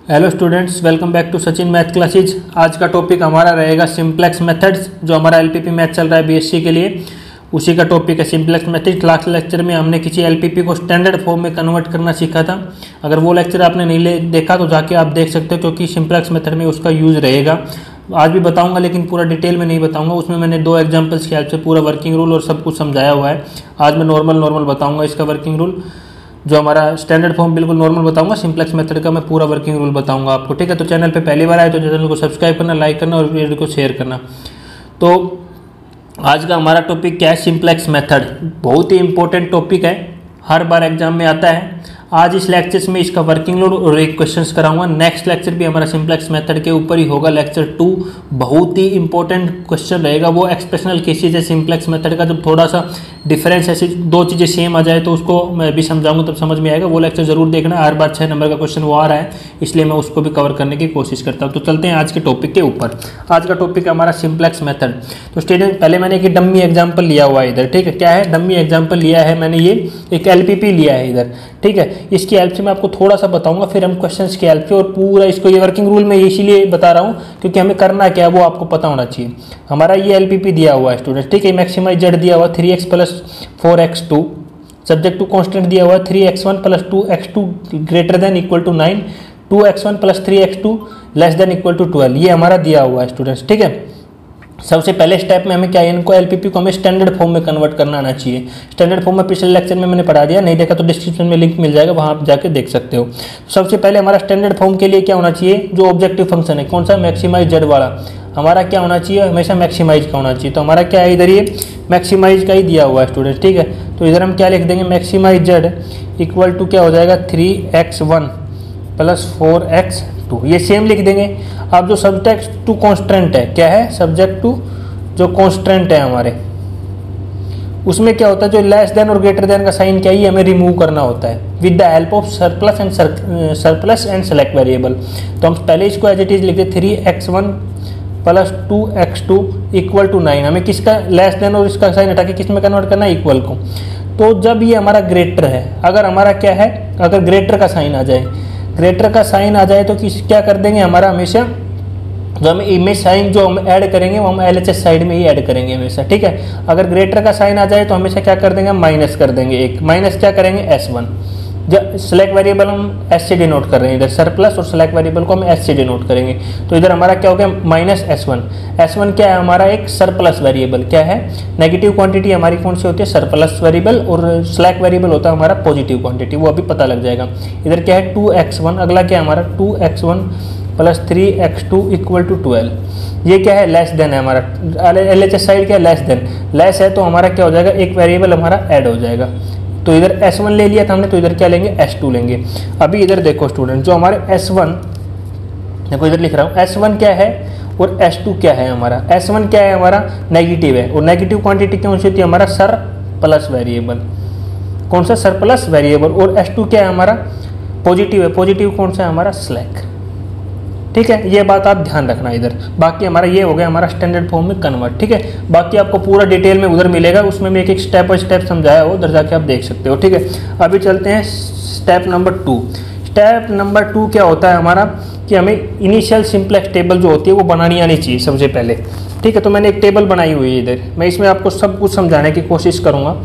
Hello students, welcome back to Sachin math classes. आज का topic हमारा रहेगा सिंप्लेक्स मेथड्स। जो हमारा एलपीपी मैथ चल रहा है बीएससी के लिए, उसी का टॉपिक है सिंप्लेक्स मेथड्स। लास्ट लेक्चर में हमने किसी एलपीपी को स्टैंडर्ड फॉर्म में कन्वर्ट करना सीखा था। अगर वो लेक्चर आपने नहीं देखा तो जाके आप देख सकते हो, क्योंकि सिंप्लेक्स मेथड में उसका यूज़ रहेगा। आज भी बताऊंगा, लेकिन पूरा डिटेल में नहीं बताऊंगा। उसमें मैंने 2 एग्जाम्पल्स की हेल्प से पूरा वर्किंग रूल और सब कुछ समझाया हुआ है। आज मैं नॉर्मल बताऊँगा इसका वर्किंग रूल। जो हमारा स्टैंडर्ड फॉर्म बिल्कुल नॉर्मल बताऊंगा, सिंप्लेक्स मेथड का मैं पूरा वर्किंग रूल बताऊंगा आपको। ठीक है, तो चैनल पे पहली बार आए तो चैनल को सब्सक्राइब करना, लाइक करना और वीडियो को शेयर करना। तो आज का हमारा टॉपिक क्या है? Simplex method. बहुत ही इंपॉर्टेंट टॉपिक है, हर बार एग्जाम में आता है। आज इस लेक्चर में इसका वर्किंग रूल और एक क्वेश्चंस कराऊंगा। नेक्स्ट लेक्चर भी हमारा सिंप्लेक्स मेथड के ऊपर ही होगा, लेक्चर 2। बहुत ही इंपॉर्टेंट क्वेश्चन रहेगा। वो एक्सप्रेशनल केसेज है सिंप्लेक्स मेथड का। जब थोड़ा सा डिफरेंस ऐसी 2 चीज़ें सेम आ जाए तो उसको मैं भी समझाऊंगा, तब समझ में आएगा। वो लेक्चर जरूर देखना। हर बार 6 नंबर का क्वेश्चन वो आ रहा है, इसलिए मैं उसको भी कवर करने की कोशिश करता हूँ। तो चलते हैं आज के टॉपिक के ऊपर। आज का टॉपिक है हमारा सिंप्लेक्स मेथड। तो स्टूडेंट, पहले मैंने एक डम्मी एग्जाम्पल लिया हुआ है इधर। ठीक है, क्या है? डम्मी एग्जाम्पल लिया है मैंने, ये एक एलपीपी लिया है इधर। ठीक है, इसकी हेल्प से मैं आपको थोड़ा सा बताऊंगा, फिर हम क्वेश्चंस की हेल्प से और पूरा इसको, ये वर्किंग रूल में इसीलिए बता रहा हूँ क्योंकि हमें करना क्या है वो आपको पता होना चाहिए। हमारा ये एलपीपी दिया हुआ है स्टूडेंट। ठीक है, मैक्सिमाइज जेड दिया हुआ 3x + 4x2, subject to constant दिया हुआ 3x1 + 2x2 > 9, 2x1 + 3x2 <= 12। ये हमारा दिया हुआ है स्टूडेंट्स। ठीक है, सबसे पहले स्टेप में हमें क्या है, इनको एलपीपी को हमें स्टैंडर्ड फॉर्म में कन्वर्ट करना आना चाहिए। स्टैंडर्ड फॉर्म में पिछले लेक्चर में मैंने पढ़ा दिया, नहीं देखा तो डिस्क्रिप्शन में लिंक मिल जाएगा, वहाँ आप जाके देख सकते हो। सबसे पहले हमारा स्टैंडर्ड फॉर्म के लिए क्या होना चाहिए? जो ऑब्जेक्टिव फंक्शन है, कौन सा? मैक्सिमाइज जेड वाला। हमारा क्या होना चाहिए? हमेशा मैक्सिमाइज का होना चाहिए। तो हमारा क्या है इधर? ये मैक्सिमाइज का ही दिया हुआ है स्टूडेंट। ठीक है, तो इधर हम क्या लिख देंगे? मैक्सिमाइज जेड = क्या हो जाएगा? 3x1 + 4x2। ये सेम लिख देंगे। अब जो सब्जेक्ट टू कॉन्स्टेंट है, क्या है? सब्जेक्ट टू जो कॉन्स्टेंट है हमारे, उसमें क्या होता है? जो लेस देन और ग्रेटर देन का साइन क्या है, हमें रिमूव करना होता है with the help of surplus and select variable. तो हम पहले इसको एज इट इज लिखते 3x1 + 2x2 = 9। हमें किसका लेस देन और इसका साइन हटा के किस में कन्वर्ट करना है? इक्वल को। तो जब ये हमारा ग्रेटर है, अगर हमारा क्या है, अगर ग्रेटर का साइन आ जाए, ग्रेटर का साइन आ जाए तो क्या कर देंगे? हमारा हमेशा जो हम इमेज साइन जो हम ऐड करेंगे वो हम एलएचएस साइड में ही ऐड करेंगे हमेशा। ठीक है, अगर ग्रेटर का साइन आ जाए तो हमेशा क्या कर देंगे? हम माइनस कर देंगे एक। माइनस क्या करेंगे? S1। जब सेलेक्ट वेरिएबल हम S से डिनोट कर रहे हैं, इधर सरप्लस और सेलेक्ट वेरिएबल को हम S से डिनोट करेंगे। तो इधर हमारा क्या हो गया? -S1। S1 क्या है? हमारा एक सरप्लस वेरिएबल। क्या है? नेगेटिव क्वांटिटी हमारी कौन सी होती है? Surplus variable. और सेलेक्ट वेरिएबल होता है हमारा पॉजिटिव क्वांटिटी, वो अभी पता लग जाएगा। इधर क्या है? 2x1। अगला क्या है हमारा? 2x1 + 3x2 = 12। ये क्या है? लेस देन है हमारा। एलएचएस साइड क्या है? Less then. लेस है तो हमारा क्या हो जाएगा? एक वेरिएबल हमारा ऐड हो जाएगा। तो इधर S1 ले लिया था हमने, तो इधर क्या लेंगे? S2 लेंगे। अभी इधर देखो स्टूडेंट, जो हमारे S1, देखो इधर लिख रहा हूँ, S1 क्या है और S2 क्या है हमारा? S1 क्या है हमारा? नेगेटिव है, और नेगेटिव क्वांटिटी कौन सी होती है? हमारा सरप्लस वेरिएबल। कौन सा? Surplus variable. और S2 क्या है हमारा? पॉजिटिव है। पॉजिटिव कौन सा है हमारा? स्लैक। ठीक है, ये बात आप ध्यान रखना इधर। बाकी हमारा ये हो गया हमारा स्टैंडर्ड फॉर्म में कन्वर्ट। ठीक है, बाकी आपको पूरा डिटेल में उधर मिलेगा, उसमें मैं एक स्टेप बाय स्टेप समझाया हो, उधर जाके आप देख सकते हो। ठीक है, अभी चलते हैं स्टेप नंबर 2। स्टेप नंबर 2 क्या होता है हमारा? कि हमें इनिशियल सिंप्लेक्स टेबल जो होती है वो बनानी आनी चाहिए सबसे पहले। ठीक है, तो मैंने एक टेबल बनाई हुई है इधर। मैं इसमें आपको सब कुछ समझाने की कोशिश करूँगा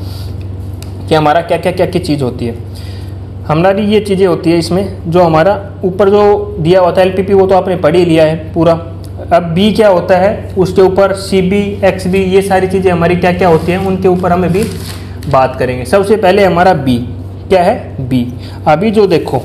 कि हमारा क्या क्या चीज़ होती है। हमारी ये चीज़ें होती है इसमें, जो हमारा ऊपर जो दिया होता है एलपीपी, वो तो आपने पढ़ ही लिया है पूरा। अब बी क्या होता है, उसके ऊपर CB, XB, ये सारी चीज़ें हमारी क्या क्या होती हैं, उनके ऊपर हम अभी बात करेंगे। सबसे पहले हमारा बी क्या है? बी। अभी जो देखो,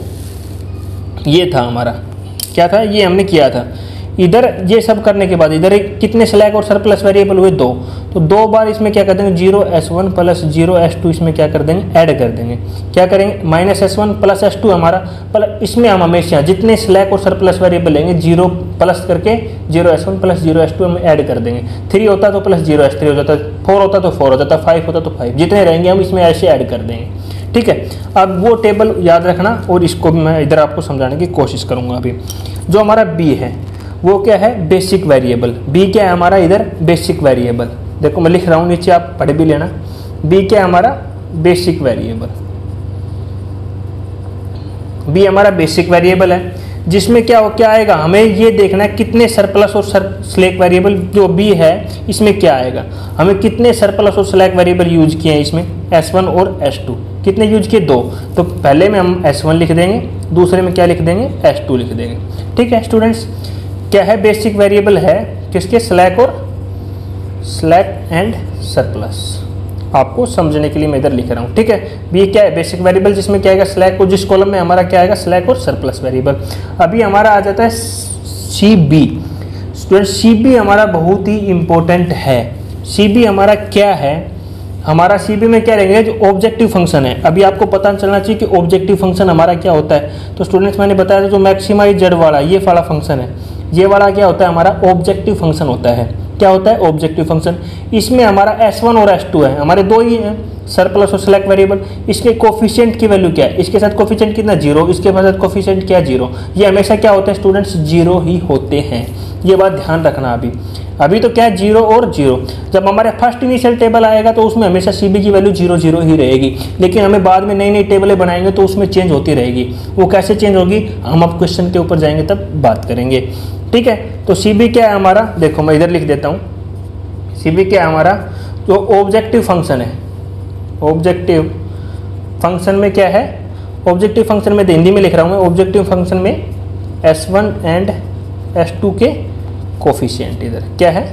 ये था हमारा, क्या था? ये हमने किया था। इधर ये सब करने के बाद इधर कितने स्लैक और सरप्लस वेरिएबल हुए? 2। तो 2 बार इसमें क्या कर देंगे? 0S1 + 0S2 इसमें क्या कर देंगे? ऐड कर देंगे। क्या करेंगे? -S1 + S2 हमारा, पर इसमें हम हमेशा जितने स्लैक और सरप्लस वेरिएबल लेंगे 0 प्लस करके 0S1 + 0S2 हम ऐड कर देंगे। 3 होता तो +0S3 हो जाता, 4 होता तो 4 हो जाता, 5 होता तो 5, जितने रहेंगे हम इसमें ऐसे ऐड कर देंगे। ठीक है, अब वो टेबल याद रखना और इसको भी मैं इधर आपको समझाने की कोशिश करूँगा। अभी जो हमारा बी है वो क्या है? Basic variable. बी क्या है हमारा? इधर बेसिक वेरिएबल। देखो मैं लिख रहा हूँ, नीचे आप पढ़ भी लेना। बी क्या है हमारा? Basic variable. बी हमारा बेसिक वेरिएबल है। जिसमें क्या आएगा, हमें ये देखना है कितने सरप्लस और स्लैक वेरिएबल जो भी है इसमें क्या आएगा, हमें कितने सरप्लस और स्लैक वेरिएबल यूज किए हैं इसमें, S1 और S2 कितने यूज किए, 2। तो पहले में हम S1 लिख देंगे, दूसरे में क्या लिख देंगे, S2 लिख देंगे। ठीक है स्टूडेंट्स, क्या है बेसिक वेरिएबल है किसके, स्लैक एंड सरप्लस। आपको समझने के लिए मैं इधर लिख रहा हूँ। ठीक है, ये क्या है, बेसिक वेरिएबल जिसमें क्या आएगा, स्लैक, और जिस कॉलम में हमारा क्या आएगा, स्लैक और सरप्लस वेरिएबल। अभी हमारा आ जाता है CB। स्टूडेंट CB हमारा बहुत ही इंपॉर्टेंट है। CB हमारा क्या है, हमारा CB में क्या रहेंगे, जो ऑब्जेक्टिव फंक्शन है। अभी आपको पता चलना चाहिए कि ऑब्जेक्टिव फंक्शन हमारा क्या होता है। तो स्टूडेंट्स मैंने बताया था जो मैक्सिमाइज जेड वाला ये वाला फंक्शन है, ये वाला क्या होता है, हमारा ऑब्जेक्टिव फंक्शन होता है। क्या होता है, ऑब्जेक्टिव फंक्शन। इसमें हमारा S1 और S2 है, हमारे 2 ही हैं, सरप्लस और सिलेक्ट वेरिएबल। इसके कोफिशिएंट की वैल्यू क्या है, इसके साथ कोफिशिएंट कितना, 0, इसके साथ कोफिशिएंट क्या, 0। ये हमेशा क्या होते हैं स्टूडेंट्स, 0 ही होते हैं, ये बात ध्यान रखना। अभी तो क्या है, 0 और 0। जब हमारे फर्स्ट इनिशियल टेबल आएगा तो उसमें हमेशा CB की वैल्यू 0 0 ही रहेगी, लेकिन हमें बाद में नई नई टेबलें बनाएंगे तो उसमें चेंज होती रहेगी। वो कैसे चेंज होगी, हम अब क्वेश्चन के ऊपर जाएंगे तब बात करेंगे। ठीक है, तो CB क्या है हमारा, देखो मैं इधर लिख देता हूँ। CB क्या है हमारा, जो ऑब्जेक्टिव फंक्शन है। ऑब्जेक्टिव फंक्शन में क्या है, ऑब्जेक्टिव फंक्शन में हिंदी में लिख रहा हूँ मैं, ऑब्जेक्टिव फंक्शन में S1 एंड S2 के कोफिशिएंट, इधर क्या है,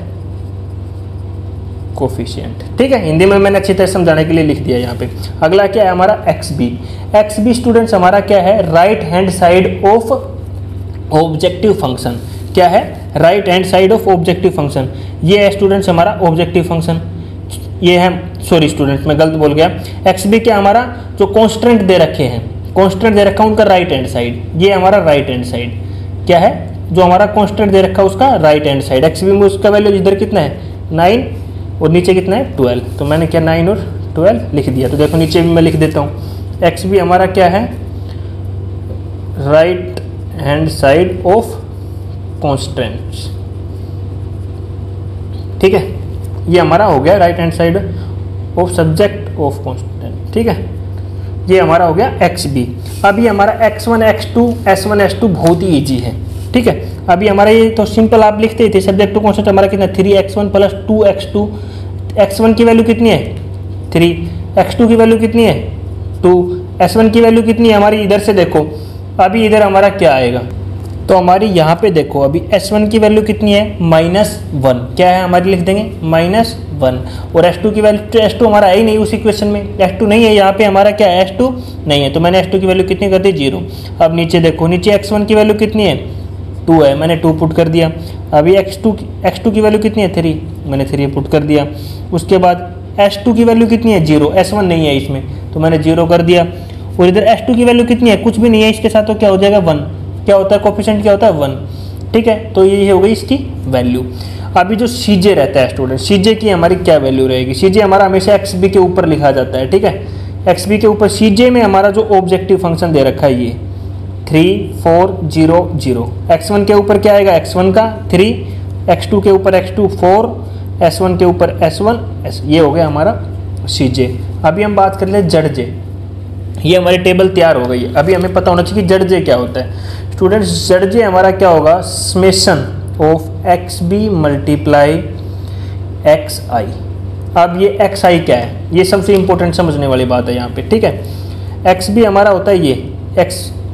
कोफिशिएंट। ठीक है, हिंदी में मैंने अच्छी तरह समझाने के लिए लिख दिया यहाँ पे। अगला क्या है हमारा, XB। XB स्टूडेंट्स हमारा क्या है, right hand side of objective function. क्या है, right hand side of objective function. ये है स्टूडेंट्स हमारा ऑब्जेक्टिव फंक्शन, ये है, सॉरी स्टूडेंट्स मैं गलत बोल गया। XB क्या हमारा, जो कॉन्स्टेंट दे रखे हैं, कॉन्स्टेंट दे रखा है उनका राइट हैंड साइड, ये हमारा राइट हैंड साइड। क्या है, जो हमारा कॉन्स्टेंट दे रखा है उसका राइट हैंड साइड। XB में उसका वैल्यू इधर कितना है, 9, और नीचे कितना है, 12। तो मैंने क्या 9 और 12 लिख दिया। तो देखो नीचे भी मैं लिख देता हूँ, XB हमारा क्या है, right hand side of constants. ठीक है, ये हमारा हो गया right hand side of subject of constant. ठीक है, ये हमारा हो गया XB। अभी हमारा X1 X2 S1 S2 बहुत ही ईजी है। ठीक है, अभी हमारा ये तो सिंपल आप लिखते ही थे, सब्जेक्ट टू कॉन्स्टेंट हमारा कितना, 3x1 प्लस 2x2। x1 की वैल्यू कितनी है, 3, x2 की वैल्यू कितनी है, 2, S1 की वैल्यू कितनी है हमारी, इधर से देखो। अभी इधर हमारा क्या आएगा, तो हमारी यहाँ पे देखो अभी S1 की वैल्यू कितनी है, -1। क्या है हमारी, लिख देंगे -1। और S2 की वैल्यू, तो S2 हमारा है ही नहीं उस इक्वेशन में, S2 नहीं है यहाँ पे, हमारा क्या है, S2 नहीं है। तो मैंने S2 की वैल्यू कितनी कर दी, 0। अब नीचे देखो, नीचे X1 की वैल्यू कितनी है, 2 है, मैंने 2 पुट कर दिया। अभी X2 की वैल्यू कितनी है, 3, मैंने 3 पुट कर दिया। उसके बाद S2 की वैल्यू कितनी है, 0, S1 नहीं है इसमें, तो मैंने 0 कर दिया। और इधर S2 की वैल्यू कितनी है, कुछ भी नहीं है, इसके साथ तो क्या हो जाएगा, 1। क्या होता है, कोफिशिएंट क्या होता है, 1। ठीक है, तो ये हो गई इसकी वैल्यू। अभी जो CJ रहता है स्टूडेंट, CJ की हमारी क्या वैल्यू रहेगी, CJ हमारा हमेशा XB के ऊपर लिखा जाता है। ठीक है, XB के ऊपर CJ में हमारा जो ऑब्जेक्टिव फंक्शन दे रखा है ये 3 4 0 0। X1 के ऊपर क्या आएगा, X1 का 3, X2 के ऊपर X2 4, S1 के ऊपर S1 ये हो गया हमारा CJ। अभी हम बात कर ले ZJ। ये हमारी टेबल तैयार हो गई है। अभी हमें पता होना चाहिए कि ZJ क्या होता है। स्टूडेंट्स ZJ हमारा क्या होगा, summation of XB multiply XI। अब ये XI क्या है, ये सबसे इंपॉर्टेंट समझने वाली बात है यहाँ पे। ठीक है, XB हमारा होता है ये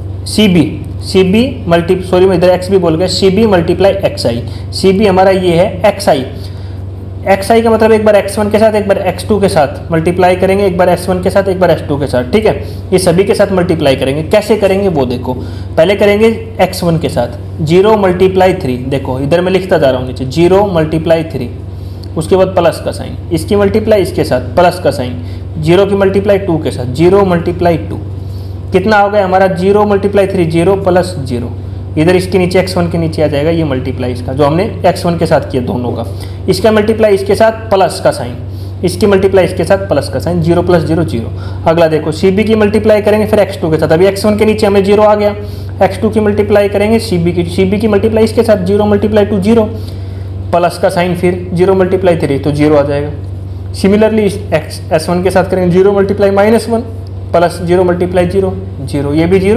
CB मल्टी, सॉरी मैं इधर XB बोल गया, CB मल्टीप्लाई XI। CB हमारा ये है XI। XI का मतलब एक बार X1 के साथ एक बार X2 के साथ मल्टीप्लाई करेंगे, एक बार S1 के साथ एक बार S2 के साथ। ठीक है, ये सभी के साथ मल्टीप्लाई करेंगे। कैसे करेंगे वो देखो, पहले करेंगे X1 के साथ 0 मल्टीप्लाई 3। देखो इधर मैं लिखता जा रहा हूँ नीचे, 0 मल्टीप्लाई 3, उसके बाद प्लस का साइन, इसकी मल्टीप्लाई इसके साथ प्लस का साइन, 0 की मल्टीप्लाई 2 के साथ 0 मल्टीप्लाई 2। कितना हो गया हमारा, 0 मल्टीप्लाई 3, 0 प्लस 0। इधर इसके नीचे X1 के नीचे आ जाएगा ये मल्टीप्लाई इसका, जो हमने X1 के साथ किया दोनों का। इसका मल्टीप्लाई इसके साथ प्लस का साइन, इसकी मल्टीप्लाई इसके साथ प्लस का साइन, 0 प्लस 0 0। अगला देखो CB की मल्टीप्लाई करेंगे फिर X2 के साथ। अभी X1 के नीचे हमें 0 आ गया, X2 की मल्टीप्लाई करेंगे CB की मल्टीप्लाई इसके साथ 0 मल्टीप्लाई 2 0, प्लस का साइन फिर 0 मल्टीप्लाई 3 तो 0 आ जाएगा। सिमिलरली S1 के साथ करेंगे 0 मल्टीप्लाई -1 प्लस 0 मल्टीप्लाई 0 0, ये भी 0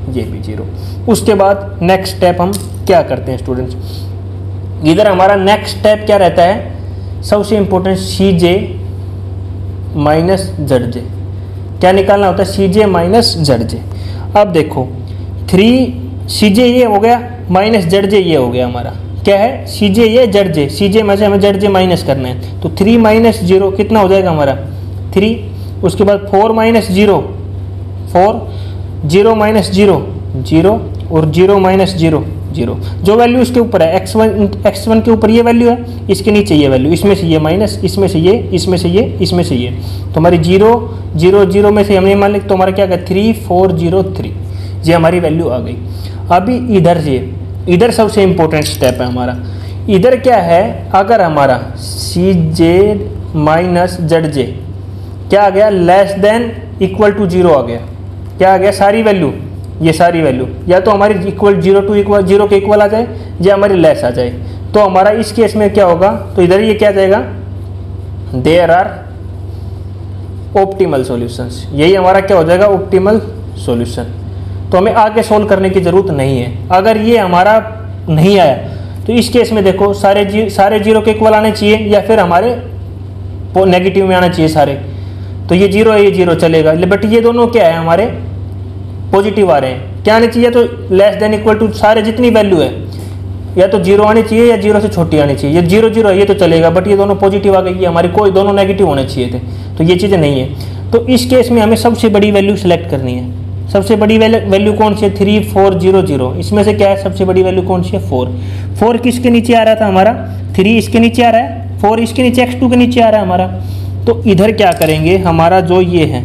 ये भी 0। उसके बाद नेक्स्ट स्टेप हम क्या करते हैं स्टूडेंट्स, इधर हमारा नेक्स्ट स्टेप क्या रहता है, सबसे इंपॉर्टेंट CJ माइनस ZJ, क्या निकालना होता है, CJ माइनस ZJ। अब देखो 3CJ ये हो गया माइनस ZJ ये हो गया, हमारा क्या है CJ ये ZJ, CJ में से हमें ZJ माइनस करना है, तो 3 माइनस 0 कितना हो जाएगा हमारा 3। उसके बाद 4 माइनस 0 4, 0 माइनस 0 0 और 0 माइनस 0 0। जो वैल्यू इसके ऊपर है x1 के ऊपर ये वैल्यू है, इसके नीचे ये वैल्यू, इसमें से ये माइनस, इसमें से ये, इसमें से ये, इसमें से ये, तो हमारी 0 0 0 में से हमने मान लिया, तो हमारा क्या गया 3 4 0 3, ये हमारी वैल्यू आ गई। अभी इधर से, इधर सबसे इंपॉर्टेंट स्टेप है हमारा, इधर क्या है, अगर हमारा CJ माइनस ZJ क्या आ गया, लेस देन इक्वल टू 0 आ गया, क्या आ गया, सारी वैल्यू, ये सारी वैल्यू या तो हमारी इक्वल 0 टू इक्वल 0 के इक्वल आ जाए या हमारी लेस आ जाए, तो हमारा इस केस में क्या होगा, तो इधर ये क्या जाएगा, देयर आर ऑप्टिमल सॉल्यूशंस, यही हमारा क्या हो जाएगा, ऑप्टिमल सॉल्यूशन। तो हमें आगे सोल्व करने की ज़रूरत नहीं है। अगर ये हमारा नहीं आया तो इस केस में देखो सारे 0 के इक्वल आने चाहिए या फिर हमारे नेगेटिव में आना चाहिए सारे, तो ये 0 है, ये 0 चलेगा, बट ये दोनों क्या है हमारे पॉजिटिव आ रहे हैं, क्या आने चाहिए, तो लेस देन इक्वल टू सारे जितनी वैल्यू है या तो 0 आनी चाहिए या 0 से छोटी आनी चाहिए, ये 0 0 है ये तो चलेगा, बट ये दोनों पॉजिटिव आ गई, ये हमारी कोई दोनों नेगेटिव होने चाहिए थे, तो ये चीज़ें नहीं है। तो इस केस में हमें सबसे बड़ी वैल्यू सेलेक्ट करनी है। सबसे बड़ी वैल्यू कौन सी है, 3 4 0 0, इसमें से क्या है सबसे बड़ी वैल्यू कौन सी है, 4। 4 किसके नीचे आ रहा था हमारा, 3 इसके नीचे आ रहा है, 4 इसके नीचे, x2 के नीचे आ रहा है हमारा। तो इधर क्या करेंगे, हमारा जो ये है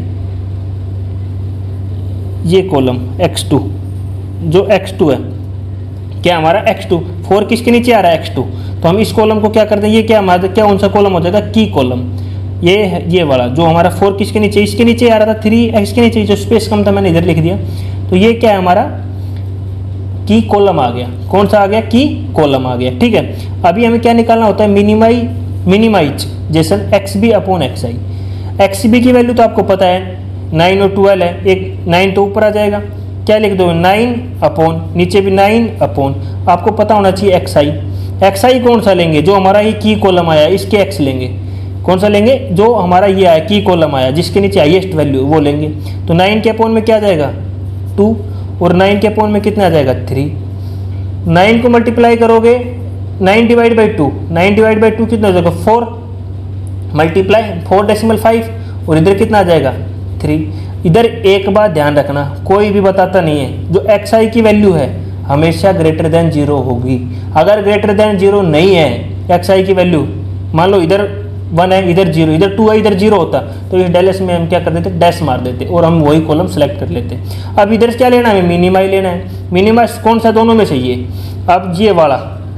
ये कॉलम x2, जो x2 है, क्या हमारा x2, 4 किसके नीचे आ रहा है, x2, तो हम इस कॉलम को क्या कर दें, ये क्या हमारा क्या कौन सा कॉलम हो जाएगा, की कॉलम, ये वाला जो हमारा 4 किसके नीचे, इसके नीचे आ रहा था, 3 इसके नीचे, जो स्पेस कम था मैंने इधर लिख दिया, तो ये क्या है हमारा की कॉलम आ गया, कौन सा आ गया, की कॉलम आ गया, ठीक है। अभी हमें क्या निकालना होता है, minimisation XB upon XI। XB की वैल्यू तो आपको पता है 9 और 12 है, एक 9 तो ऊपर आ जाएगा, क्या लिख दो 9 अपॉन, नीचे भी 9 अपॉन, आपको पता होना चाहिए XI कौन सा लेंगे, जो हमारा ये की कॉलम आया इसके x लेंगे, कौन सा लेंगे, जो हमारा ये आया की कॉलम आया जिसके नीचे हाईएस्ट वैल्यू वो लेंगे, तो 9 के अपॉन में क्या आ जाएगा 2 और 9 के अपॉन में कितना आ जाएगा 3। 9 को मल्टीप्लाई करोगे 9 डिवाइड बाई 2, 9 डिवाइड बाई 2 कितना हो जाएगा 4, मल्टीप्लाई 4.5 और इधर कितना आ जाएगा 3। इधर एक बात ध्यान रखना, कोई भी बताता नहीं है, जो XI की वैल्यू है हमेशा ग्रेटर देन 0 होगी। अगर ग्रेटर देन 0 नहीं है XI की वैल्यू, मान लो इधर 1 है इधर 0, इधर 2 है इधर 0 होता, तो इस डेलेस में हम क्या कर देते, डैश मार देते और हम वही कॉलम सेलेक्ट कर लेते। अब इधर क्या लेना है, मिनिमाई लेना है। मिनिमाइज कौन सा, दोनों में से ये, अब ये वाला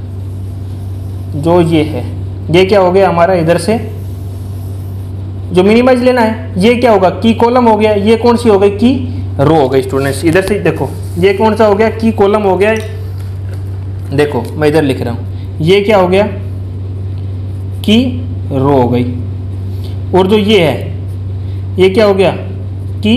जो ये है ये क्या हो गया हमारा, इधर से जो मिनिमाइज लेना है ये क्या होगा, की कॉलम हो गया, ये कौन सी हो गई, की रो हो गई। स्टूडेंट्स इधर से देखो ये कौन सा हो गया, की कॉलम हो गया, देखो मैं इधर लिख रहा हूँ, ये क्या हो गया, की रो हो गई, और जो ये है ये क्या हो गया, की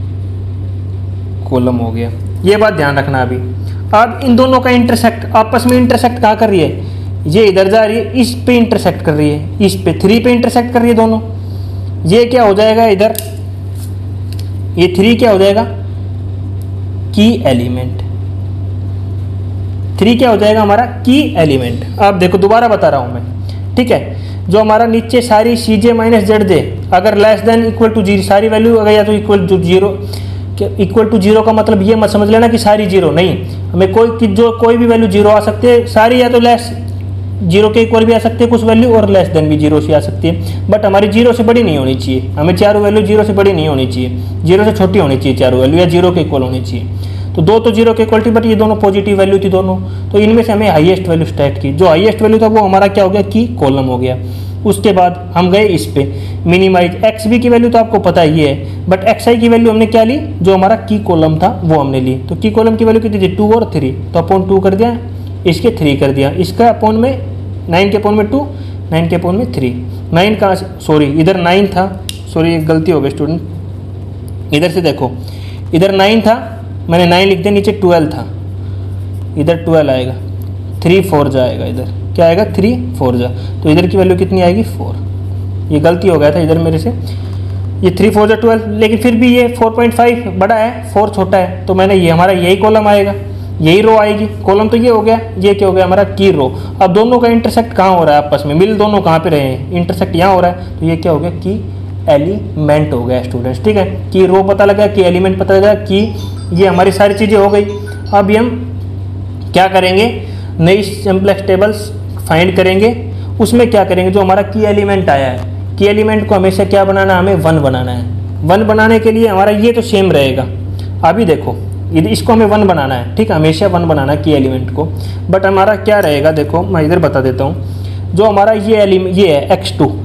कॉलम हो गया। ये बात ध्यान रखना। अभी अब इन दोनों का इंटरसेक्ट, आपस में इंटरसेक्ट कहाँ कर रही है, ये इधर जा रही है, इस पे इंटरसेक्ट कर रही है, इस पे 3 पे इंटरसेक्ट कर रही है दोनों, ये क्या हो जाएगा इधर, ये 3 क्या हो जाएगा, की एलिमेंट, 3 क्या हो जाएगा हमारा, की एलिमेंट। अब देखो दोबारा बता रहा हूं मैं, ठीक है, जो हमारा नीचे सारी CJ माइनस ZJ अगर लेस देन इक्वल टू 0 सारी वैल्यू अगर या तो इक्वल टू 0, इक्वल टू 0 का मतलब ये मत समझ लेना कि सारी 0 नहीं, हमें कोई भी वैल्यू 0 आ सकती है, सारी या तो लेस 0 के इक्वल भी आ सकती है कुछ वैल्यू, और लेस देन भी 0 से आ सकती है, बट हमारी 0 से बड़ी नहीं होनी चाहिए, हमें चारों वैल्यू 0 से बड़ी नहीं होनी चाहिए, 0 से छोटी होनी चाहिए चारों वैल्यू, या 0 के इक्वल होनी चाहिए। तो दो तो 0 के इक्वल थी, बट ये दोनों पॉजिटिव वैल्यू थी दोनों, तो इनमें से हमें हाईएस्ट वैल्यू सेलेक्ट की, जो हाईएस्ट वैल्यू था वो हमारा क्या हो गया, की कॉलम हो गया। उसके बाद हम गए इस पे मिनिमाइज, XB की वैल्यू तो आपको पता ही है, बट XI की वैल्यू हमने क्या ली, जो हमारा की कॉलम था वो हमने ली। तो की कॉलम की वैल्यू कितनी थी, 2 और 3, तो अपॉन 2 कर दिया, इसके 3 कर दिया, इसका अपॉन में 9 के अपॉन में 2, 9 के अपॉन में 3, 9 का सॉरी इधर 9 था, सॉरी एक गलती हो गई स्टूडेंट, इधर से देखो इधर 9 था मैंने 9 लिख दिया, नीचे 12 था, इधर 12 आएगा, 3 4 जाएगा, इधर क्या आएगा 3 4 जा, तो इधर की वैल्यू कितनी आएगी 4। ये गलती हो गया था इधर मेरे से, ये 3 4 जा 12, लेकिन फिर भी ये 4.5 बड़ा है, 4 छोटा है, तो मैंने ये हमारा यही कॉलम आएगा, यही रो आएगी। कॉलम तो ये हो गया, ये क्या हो गया हमारा की रो। अब दोनों का इंटरसेक्ट कहाँ हो रहा है आपस में, मिल दोनों कहाँ पे रहे हैं, इंटरसेक्ट यहाँ हो रहा है, तो ये क्या हो गया की एलिमेंट हो गया स्टूडेंट्स। ठीक है, की रो पता लगा, की एलिमेंट पता लगा, की ये हमारी सारी चीज़ें हो गई। अब हम क्या करेंगे, नई सिंपलेक्स टेबल्स फाइंड करेंगे, उसमें क्या करेंगे, जो हमारा की एलिमेंट आया है, की एलिमेंट को हमेशा क्या बनाना है, हमें 1 बनाना है। 1 बनाने के लिए हमारा ये तो सेम रहेगा, अभी देखो इसको हमें 1 बनाना है, ठीक है, हमेशा 1 बनाना है की एलिमेंट को। बट हमारा क्या रहेगा, देखो मैं इधर बता देता हूँ, जो हमारा ये एलिमेंट ये है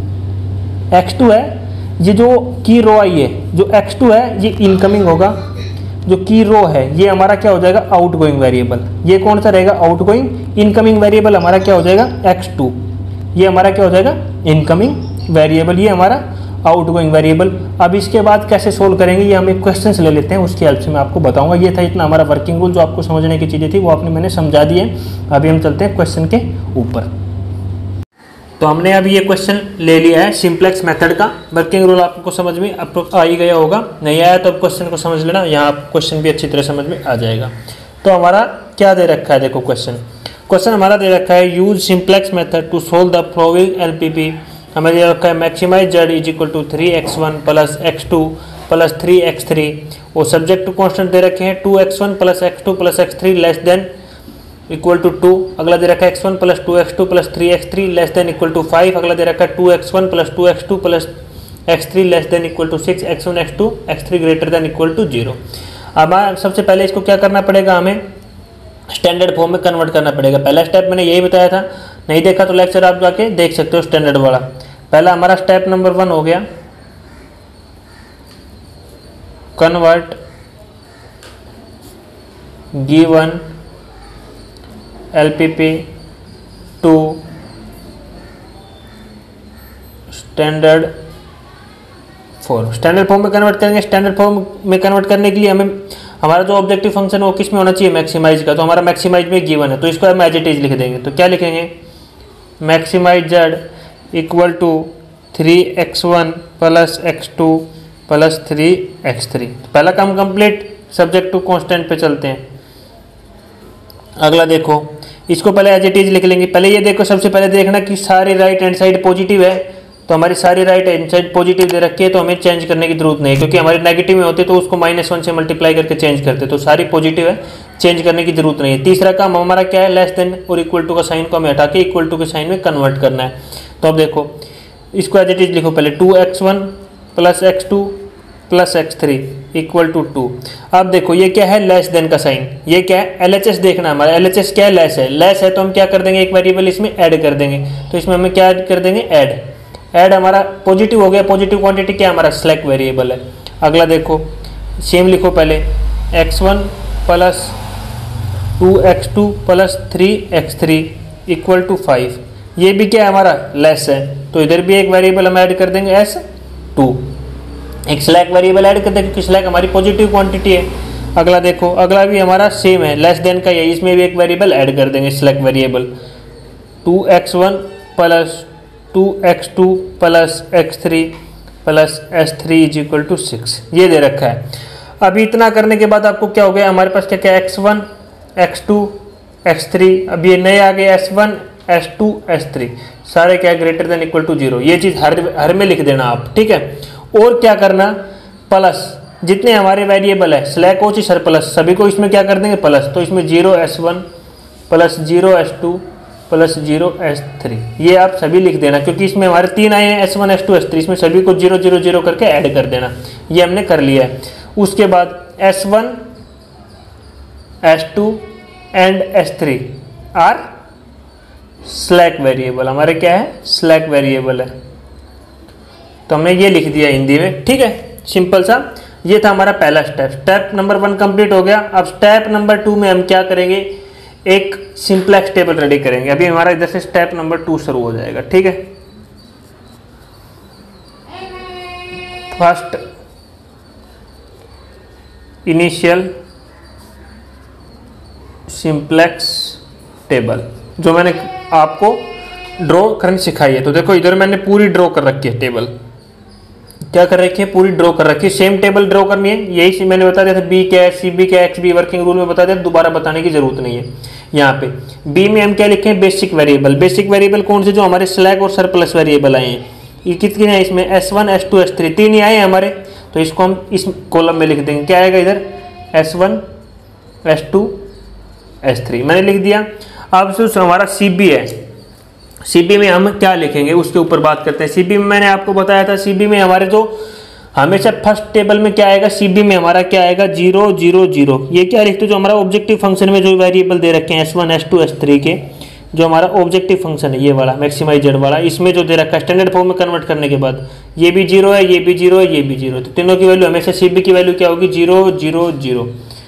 x2 है, ये जो की रो आई है, जो x2 है ये इनकमिंग होगा, जो की रो है ये हमारा क्या हो जाएगा आउटगोइंग वेरिएबल। ये कौन सा रहेगा आउटगोइंग, इनकमिंग वेरिएबल हमारा क्या हो जाएगा x2, ये हमारा क्या हो जाएगा इनकमिंग वेरिएबल, ये हमारा आउटगोइंग वेरिएबल। अब इसके बाद कैसे सोल्व करेंगे, ये हम एक क्वेश्चन ले लेते हैं, उसकी हेल्प से मैं आपको बताऊंगा। ये था इतना हमारा वर्किंग रूल, जो आपको समझने की चीज़ें थी वो आपने मैंने समझा दी है। अभी हम चलते हैं क्वेश्चन के ऊपर। तो हमने अभी ये क्वेश्चन ले लिया है सिंप्लेक्स मेथड का, वर्किंग रूल आपको समझ में अब आ ही गया होगा, नहीं आया तो अब क्वेश्चन को समझ लेना, यहाँ क्वेश्चन भी अच्छी तरह समझ में आ जाएगा। तो हमारा क्या दे रखा है, देखो क्वेश्चन हमारा दे रखा है, use simplex method to solve the following LPP. हमें दे रखा है maximise Z is equal to 3x1 plus x2 plus 3x3, और सब्जेक्ट टू कॉन्स्टेंट दे रखे हैं 2x1 plus x2 plus x3 less than equal to 2। अगला दे रखा है x1 plus 2x2 plus 3x3 less than equal to 5। अगला दे रखा है 2x1 plus 2x2 plus x3 less than equal to 6, x1 x2 x3 greater than equal to 0। अब सबसे पहले इसको क्या करना पड़ेगा, हमें स्टैंडर्ड फॉर्म में कन्वर्ट करना पड़ेगा। पहला स्टेप मैंने यही बताया था, नहीं देखा तो लेक्चर आप जाके देख सकते हो स्टैंडर्ड वाला। पहला हमारा स्टेप नंबर 1 हो गया, convert given LPP to standard form. Standard form में कन्वर्ट करेंगे। स्टैंडर्ड फॉर्म में कन्वर्ट करने के लिए हमें हमारा जो ऑब्जेक्टिव फंक्शन है वो किस में होना चाहिए, मैक्सिमाइज का। तो हमारा मैक्सिमाइज में गिवन है, तो इसको हम एज इट इज लिख देंगे। तो क्या लिखेंगे, maximise Z equal to 3x1 plus x2 plus 3x3। पहला काम कंप्लीट, सब्जेक्ट टू कांस्टेंट पे चलते हैं। अगला देखो, इसको पहले एज इट इज लिख लेंगे। पहले ये देखो, सबसे पहले देखना कि सारी राइट हैंड साइड पॉजिटिव है, तो हमारी सारी राइट हैंड साइड पॉजिटिव दे रखी है, तो हमें चेंज करने की जरूरत नहीं है, क्योंकि हमारी नेगेटिव में होती है तो उसको -1 से मल्टीप्लाई करके चेंज करते, तो सारी पॉजिटिव है, चेंज करने की जरूरत नहीं है। तीसरा काम हमारा क्या है, लेस देन और इक्वल टू का साइन को हमें हटा के इक्वल टू के साइन में कन्वर्ट करना है। तो अब देखो, इसको एज इट इज लिखो पहले, 2x1 plus x2 plus x3 equal to 2। अब देखो ये क्या है, लेस देन का साइन, ये क्या है LHS देखना हमारा, LHS क्या है, लेस है। लेस है तो हम क्या कर देंगे, एक वेरिएबल इसमें ऐड कर देंगे। तो इसमें हमें क्या ऐड कर देंगे, ऐड हमारा पॉजिटिव हो गया। पॉजिटिव क्वांटिटी क्या हमारा स्लैक वेरिएबल है। अगला देखो, सेम लिखो पहले, x1 plus 2x2 plus 3x3 equal to 5। ये भी क्या है हमारा, लेस है, तो इधर भी एक वेरिएबल हम ऐड कर देंगे s2, एक स्लैक वेरिएबल ऐड कर देंगे क्योंकि स्लैक हमारी पॉजिटिव क्वांटिटी है। अगला देखो, अगला भी हमारा सेम है, लेस देन का है, इसमें भी एक वेरिएबल ऐड कर देंगे slack variable, 2x1 plus 2x2 plus x3 plus s3 is equal to 6, ये दे रखा है। अभी इतना करने के बाद आपको क्या हो गया, हमारे पास क्या क्या, x1 x2 x3, अब ये नए आ गए s1 s2 s3, सारे क्या ग्रेटर देन इक्वल टू 0। ये चीज़ हर में लिख देना आप, ठीक है। और क्या करना, प्लस जितने हमारे वेरिएबल है, स्लैक हो सर प्लस, सभी को इसमें क्या कर देंगे प्लस। तो इसमें 0 s1 plus 0 s2 plus 0 s3, ये आप सभी लिख देना, क्योंकि इसमें हमारे 3 आए हैं, s1 s2 s3, इसमें सभी को 0 0 0 करके ऐड कर देना। ये हमने कर लिया है। उसके बाद s1 s2 and s3 are slack variable, हमारे क्या है, स्लैक वेरिएबल है। तो हमने ये लिख दिया हिंदी में, ठीक है, सिंपल सा। ये था हमारा पहला स्टेप। स्टेप नंबर 1 कंप्लीट हो गया। अब स्टेप नंबर 2 में हम क्या करेंगे, एक सिंप्लेक्स टेबल रेडी करेंगे। अभी हमारा इधर से स्टेप नंबर 2 शुरू हो जाएगा, ठीक है। फर्स्ट इनिशियल सिंप्लेक्स टेबल जो मैंने आपको ड्रॉ करनी सिखाई है। तो देखो इधर मैंने पूरी ड्रॉ कर रखी है टेबल, क्या कर रखी है, पूरी ड्रॉ कर रखी है। सेम टेबल ड्रॉ करनी है, यही मैंने बता दिया था। बी क्या है, सी बी क्या है, एक्स बी वर्किंग रूल में बता दिया, दोबारा बताने की जरूरत नहीं है। यहाँ पे बी में हम क्या लिखे हैं, बेसिक वेरिएबल। बेसिक वेरिएबल कौन से, जो हमारे स्लैग और सरप्लस वेरिएबल आए हैं। ये कितने हैं इसमें, S1 S2 S3 तीन ही आए हैं हमारे। तो इसको हम इस कॉलम में लिख देंगे, क्या आएगा इधर, S1 S2 S3 मैंने लिख दिया। अब जो हमारा CB है, CB में हम क्या लिखेंगे उसके ऊपर बात करते हैं। CB में मैंने आपको बताया था, CB में हमारे जो हमेशा फर्स्ट टेबल में क्या आएगा, CB में हमारा क्या आएगा, 0 0 0। ये क्या लिखते, जो हमारा ऑब्जेक्टिव फंक्शन में जो वेरिएबल दे रखे हैं S1 S2 S3 के, जो हमारा ऑब्जेक्टिव फंक्शन है ये वाला मैक्सिमाइजर वाला, इसमें जो दे रखा है स्टैंडर्ड फॉर्म में कन्वर्ट करने के बाद ये भी 0 है, ये भी 0 है, ये भी 0 है। तो तीनों की वैल्यू हमेशा CB की वैल्यू क्या होगी, 0 0 0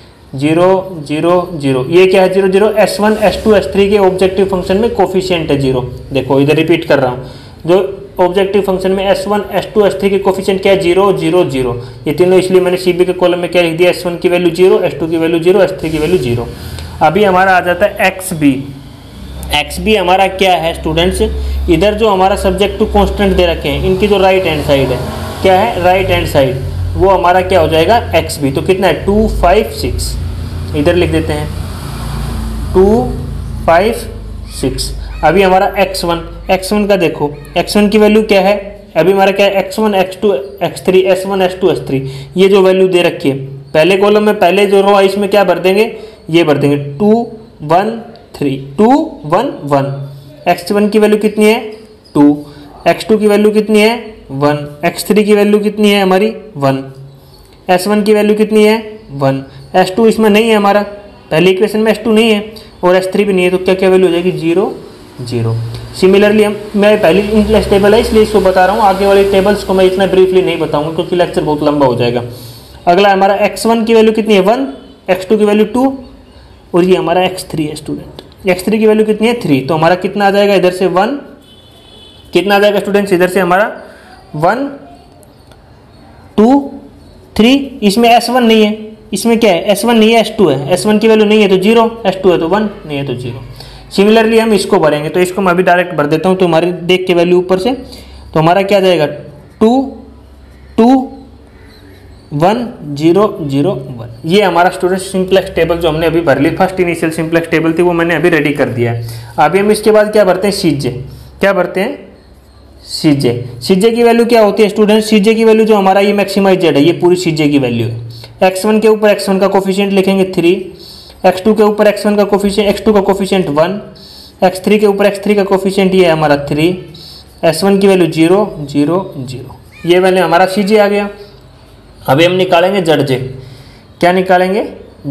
0 0 0। ये क्या है 0 0, S1 S2 S3 के ऑब्जेक्टिव फंक्शन में कोफिशिएंट है 0। देखो इधर रिपीट कर रहा हूँ, जो ऑब्जेक्टिव फंक्शन में S1 S2 S3 के कोफिशिएंट क्या है, 0 0 0। ये तीनों, इसलिए मैंने CB के कॉलम में क्या लिख दिया, S1 की वैल्यू 0, S2 की वैल्यू 0, S3 की वैल्यू 0। अभी हमारा आ जाता है XB। XB हमारा क्या है स्टूडेंट्स, इधर जो हमारा सब्जेक्ट टू कॉन्स्टेंट दे रखे हैं, इनकी जो राइट हैंड साइड है, क्या है, राइट हैंड साइड, वो हमारा क्या हो जाएगा, XB। तो कितना है, 2 5 6, इधर लिख देते हैं 2 5 6। अभी हमारा X1 का देखो, X1 की वैल्यू क्या है, अभी हमारा क्या है, X1 X2 X3 S1 S2 S3, ये जो वैल्यू दे रखी है पहले कॉलम में, पहले जो रो है इसमें क्या भर देंगे, ये भर देंगे 2 1 3 2 1 1। X1 की वैल्यू कितनी है, 2, X2 की वैल्यू कितनी है, 1, X3 की वैल्यू कितनी है हमारी, 1, S1 की वैल्यू कितनी है, 1, S2 इसमें नहीं है हमारा, पहले इक्वेशन में S2 नहीं है और S3 भी नहीं है, तो क्या क्या वैल्यू हो जाएगी, 0 0। सिमिलरली मैं पहली इंक्लेस टेबल है इसलिए इसको बता रहा हूँ, आगे वाली टेबल्स को मैं इतना ब्रीफली नहीं बताऊंगा क्योंकि लेक्चर बहुत लंबा हो जाएगा। अगला हमारा X1 की वैल्यू कितनी है, 1, X2 की वैल्यू 2 और ये हमारा X3 है स्टूडेंट, X3 की वैल्यू कितनी है, 3। तो हमारा कितना आ जाएगा इधर से 1, कितना आ जाएगा स्टूडेंट्स इधर से हमारा 1 2 3। इसमें S1 नहीं है, इसमें क्या है, S1 नहीं है, S2 है, S1 की वैल्यू नहीं है तो 0, S2 है तो 1, नहीं है तो 0। सिमिलरली हम इसको भरेंगे, तो इसको मैं अभी डायरेक्ट भर देता हूँ, तो हमारे देख के वैल्यू ऊपर से, तो हमारा क्या जाएगा 2 2 1 0 0 1। ये हमारा स्टूडेंट सिंप्लेक्स टेबल जो हमने अभी भर ली, फर्स्ट इनिशियल सिंप्लेक्स टेबल थी वो मैंने अभी रेडी कर दिया है। अभी हम इसके बाद क्या भरते हैं, CJ। क्या भरते हैं, CJ की वैल्यू क्या होती है स्टूडेंट, CJ की वैल्यू जो हमारा ये मैक्सिमाइज्ड है, ये पूरी CJ की वैल्यू है। X1 के ऊपर X1 का कोफिशिएंट लिखेंगे 3, X2 के ऊपर X1 का कोफिशिएंट, X2 का कोफिशिएंट 1, X3 के ऊपर X3 का कोफिशिएंट ये है हमारा 3, S1 की वैल्यू 0 0 0। ये वैल्यू हमारा CJ आ गया। अभी हम निकालेंगे ZJ। क्या निकालेंगे,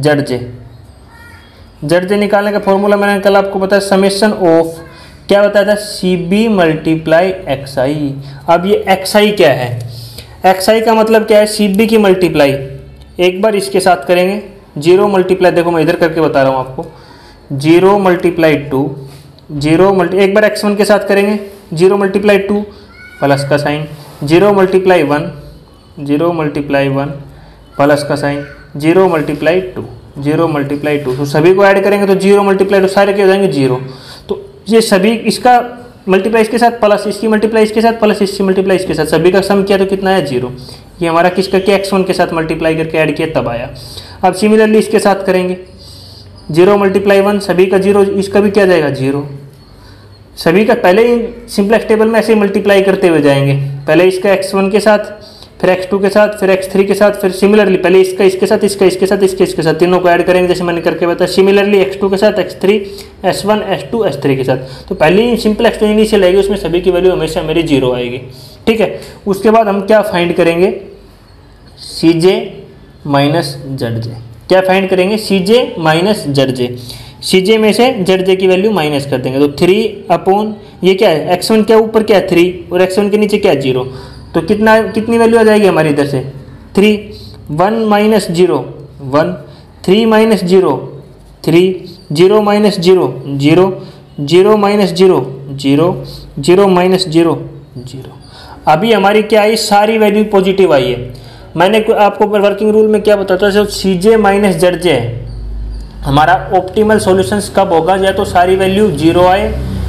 ZJ निकालने का फॉर्मूला मैंने कल आपको बताया, समेशन ऑफ, क्या बताया था, CB मल्टीप्लाई XI। अब ये XI क्या है, XI का मतलब क्या है, CB की मल्टीप्लाई, एक बार इसके साथ करेंगे 0 मल्टीप्लाई, देखो मैं इधर करके बता रहा हूँ आपको, 0 मल्टीप्लाई 2 0 एक बार X1 के साथ करेंगे 0 मल्टीप्लाई 2 प्लस का साइन, 0 मल्टीप्लाई 1 0 मल्टीप्लाई 1 प्लस का साइन, 0 मल्टीप्लाई 2 0 मल्टीप्लाई 2। तो सभी को ऐड करेंगे तो 0 मल्टीप्लाई 2 सारे के हो जाएंगे 0। तो ये सभी, इसका मल्टीप्लाई इसके साथ प्लस इसकी मल्टीप्लाई इसके साथ प्लस इसकी मल्टीप्लाई इसके साथ, सभी का सम किया तो कितना है, 0। ये हमारा किसका क्या, X1 के साथ मल्टीप्लाई करके ऐड किया तब आया। अब सिमिलरली इसके साथ करेंगे 0 मल्टीप्लाई 1, सभी का 0, इसका भी क्या जाएगा 0। सभी का पहले ही सिंप्लेक्स टेबल में ऐसे मल्टीप्लाई करते हुए जाएंगे, पहले इसका X1 के साथ, फिर X2 के साथ, फिर X3 के साथ, फिर सिमिलरली पहले इसका इसके साथ, इसका इसके साथ, इसके साथ, तीनों को ऐड करेंगे जैसे मैंने करके बताया। सिमिलरली X2 के साथ, X3 S1 S2 S3 के साथ। तो पहले ही सिंपलेक्स जो इनिशियल आएगी उसमें सभी की वैल्यू हमेशा मेरी 0 आएगी, ठीक है। उसके बाद हम क्या फाइंड करेंगे, CJ माइनस ZJ। क्या फाइंड करेंगे, CJ माइनस ZJ। CJ में से ZJ की वैल्यू माइनस कर देंगे, तो 3 अपॉन ये क्या है, X1 के ऊपर क्या है 3 और X1 के नीचे क्या है 0। तो कितनी वैल्यू आ जाएगी हमारी इधर से 3, 1 minus 0 1, 3 minus 0 3, 0 minus 0 0, 0 minus 0 0, 0 minus 0 0। अभी हमारी क्या आई, सारी वैल्यू पॉजिटिव आई है। मैंने आपको वर्किंग रूल में क्या बताता है, जब CJ माइनस ZJ है हमारा ऑप्टिमल सॉल्यूशंस कब होगा, या तो सारी वैल्यू जीरो आए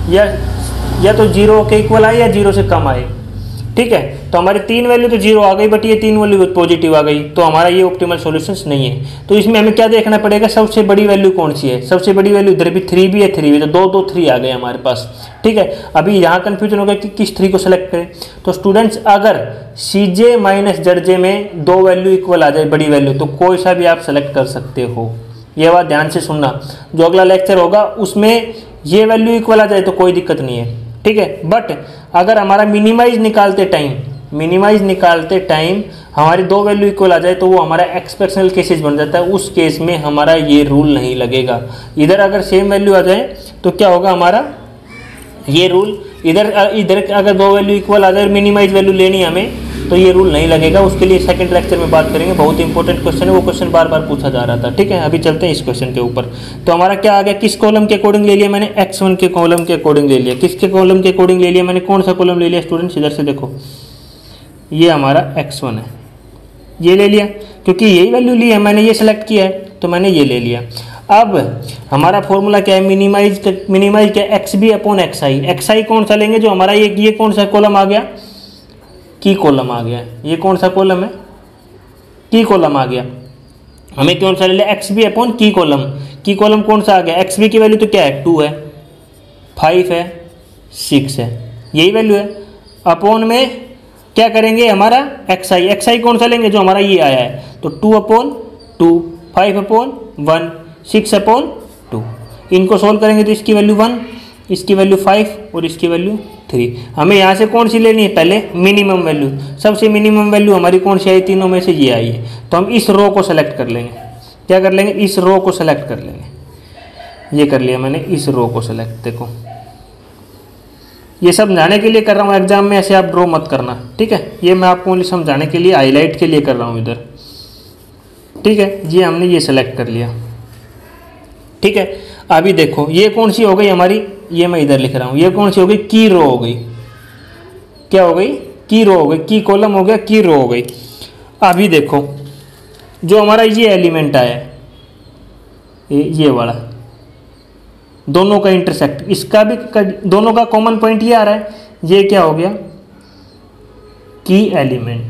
या तो जीरो के इक्वल आए या जीरो से कम आए। ठीक है, तो हमारी 3 वैल्यू तो जीरो आ गई, बट ये 3 वैल्यू पॉजिटिव आ गई, तो हमारा ये ऑप्टिमल सॉल्यूशंस नहीं है। तो इसमें हमें क्या देखना पड़ेगा, सबसे बड़ी वैल्यू कौन सी है। सबसे बड़ी वैल्यू इधर भी 3 भी है, 3 भी, तो 2 2 3 आ गए हमारे पास। ठीक है, अभी यहाँ कन्फ्यूजन होगा कि किस 3 को सेलेक्ट करें। तो स्टूडेंट्स अगर CJ माइनस ZJ में 2 वैल्यू इक्वल आ जाए बड़ी वैल्यू, तो कोई सा भी आप सेलेक्ट कर सकते हो। ये बात ध्यान से सुनना, जो अगला लेक्चर होगा उसमें ये वैल्यू इक्वल आ जाए तो कोई दिक्कत नहीं है। ठीक है, बट अगर हमारा मिनिमाइज निकालते टाइम हमारी 2 वैल्यू इक्वल आ जाए तो वो हमारा एक्सेप्शनल केसेस बन जाता है। उस केस में हमारा ये रूल नहीं लगेगा। इधर अगर सेम वैल्यू आ जाए तो क्या होगा, हमारा ये रूल इधर अगर 2 वैल्यू इक्वल आ जाए और मिनिमाइज वैल्यू लेनी है हमें, तो ये रूल नहीं लगेगा। उसके लिए सेकंड लेक्चर में बात करेंगे। बहुत इंपॉर्टेंट क्वेश्चन है, वो क्वेश्चन बार बार पूछा जा रहा था। ठीक है, अभी चलते हैं इस क्वेश्चन के ऊपर। तो हमारा क्या आ गया, किस कॉलम के अकॉर्डिंग ले लिया मैंने, x1 के कॉलम के अकॉर्डिंग ले लिया। किसके कॉलम के अकॉर्डिंग ले लिया मैंने, कौन सा कॉलम ले लिया स्टूडेंट्स, इधर से देखो, ये हमारा x1 है, ये ले लिया, क्योंकि यही वैल्यू ली है मैंने, ये सेलेक्ट किया है तो मैंने ये ले लिया। अब हमारा फॉर्मूला क्या है, मिनिमाइज क्या, X B upon X I कौन सा लेंगे, जो हमारा ये कौन सा कॉलम आ गया, की कॉलम आ गया। ये कौन सा कॉलम है, की कॉलम आ गया। हमें कौन सा ले लिया, एक्स बी अपॉन की कॉलम कौन सा आ गया, एक्स बी की वैल्यू तो क्या है, 2 है, 5 है, 6 है, यही वैल्यू है। अपॉन में क्या करेंगे, हमारा एक्स आई कौन सा लेंगे, जो हमारा ये आया है, तो 2 अपॉन 2, 5 अपॉन 1, 6 अपॉन 2। इनको सोल्व करेंगे तो इसकी वैल्यू 1, इसकी वैल्यू 5 और इसकी वैल्यू 3। हमें यहाँ से कौन सी लेनी है, पहले मिनिमम वैल्यू। सबसे मिनिमम वैल्यू हमारी कौन सी आई, तीनों में से ये आई है। तो हम इस रो को सेलेक्ट कर लेंगे। क्या कर लेंगे, इस रो को सेलेक्ट कर लेंगे। ये कर लिया मैंने, इस रो को सेलेक्ट। देखो ये सब समझाने के लिए कर रहा हूँ, एग्जाम में ऐसे आप ड्रॉ मत करना। ठीक है, ये मैं आपको ओनली समझाने के लिए, हाईलाइट के लिए कर रहा हूँ इधर। ठीक है, ये हमने ये सेलेक्ट कर लिया। ठीक है, अभी देखो ये कौन सी हो गई हमारी, ये मैं इधर लिख रहा हूँ, ये कौन सी हो गई, की रो हो गई। क्या हो गई, की रो हो गई, की कॉलम हो गया, की रो हो गई। अभी देखो जो हमारा ये एलिमेंट आया, ये वाला, दोनों का इंटरसेक्ट, इसका भी दोनों का कॉमन पॉइंट ये आ रहा है, ये क्या हो गया, की एलिमेंट।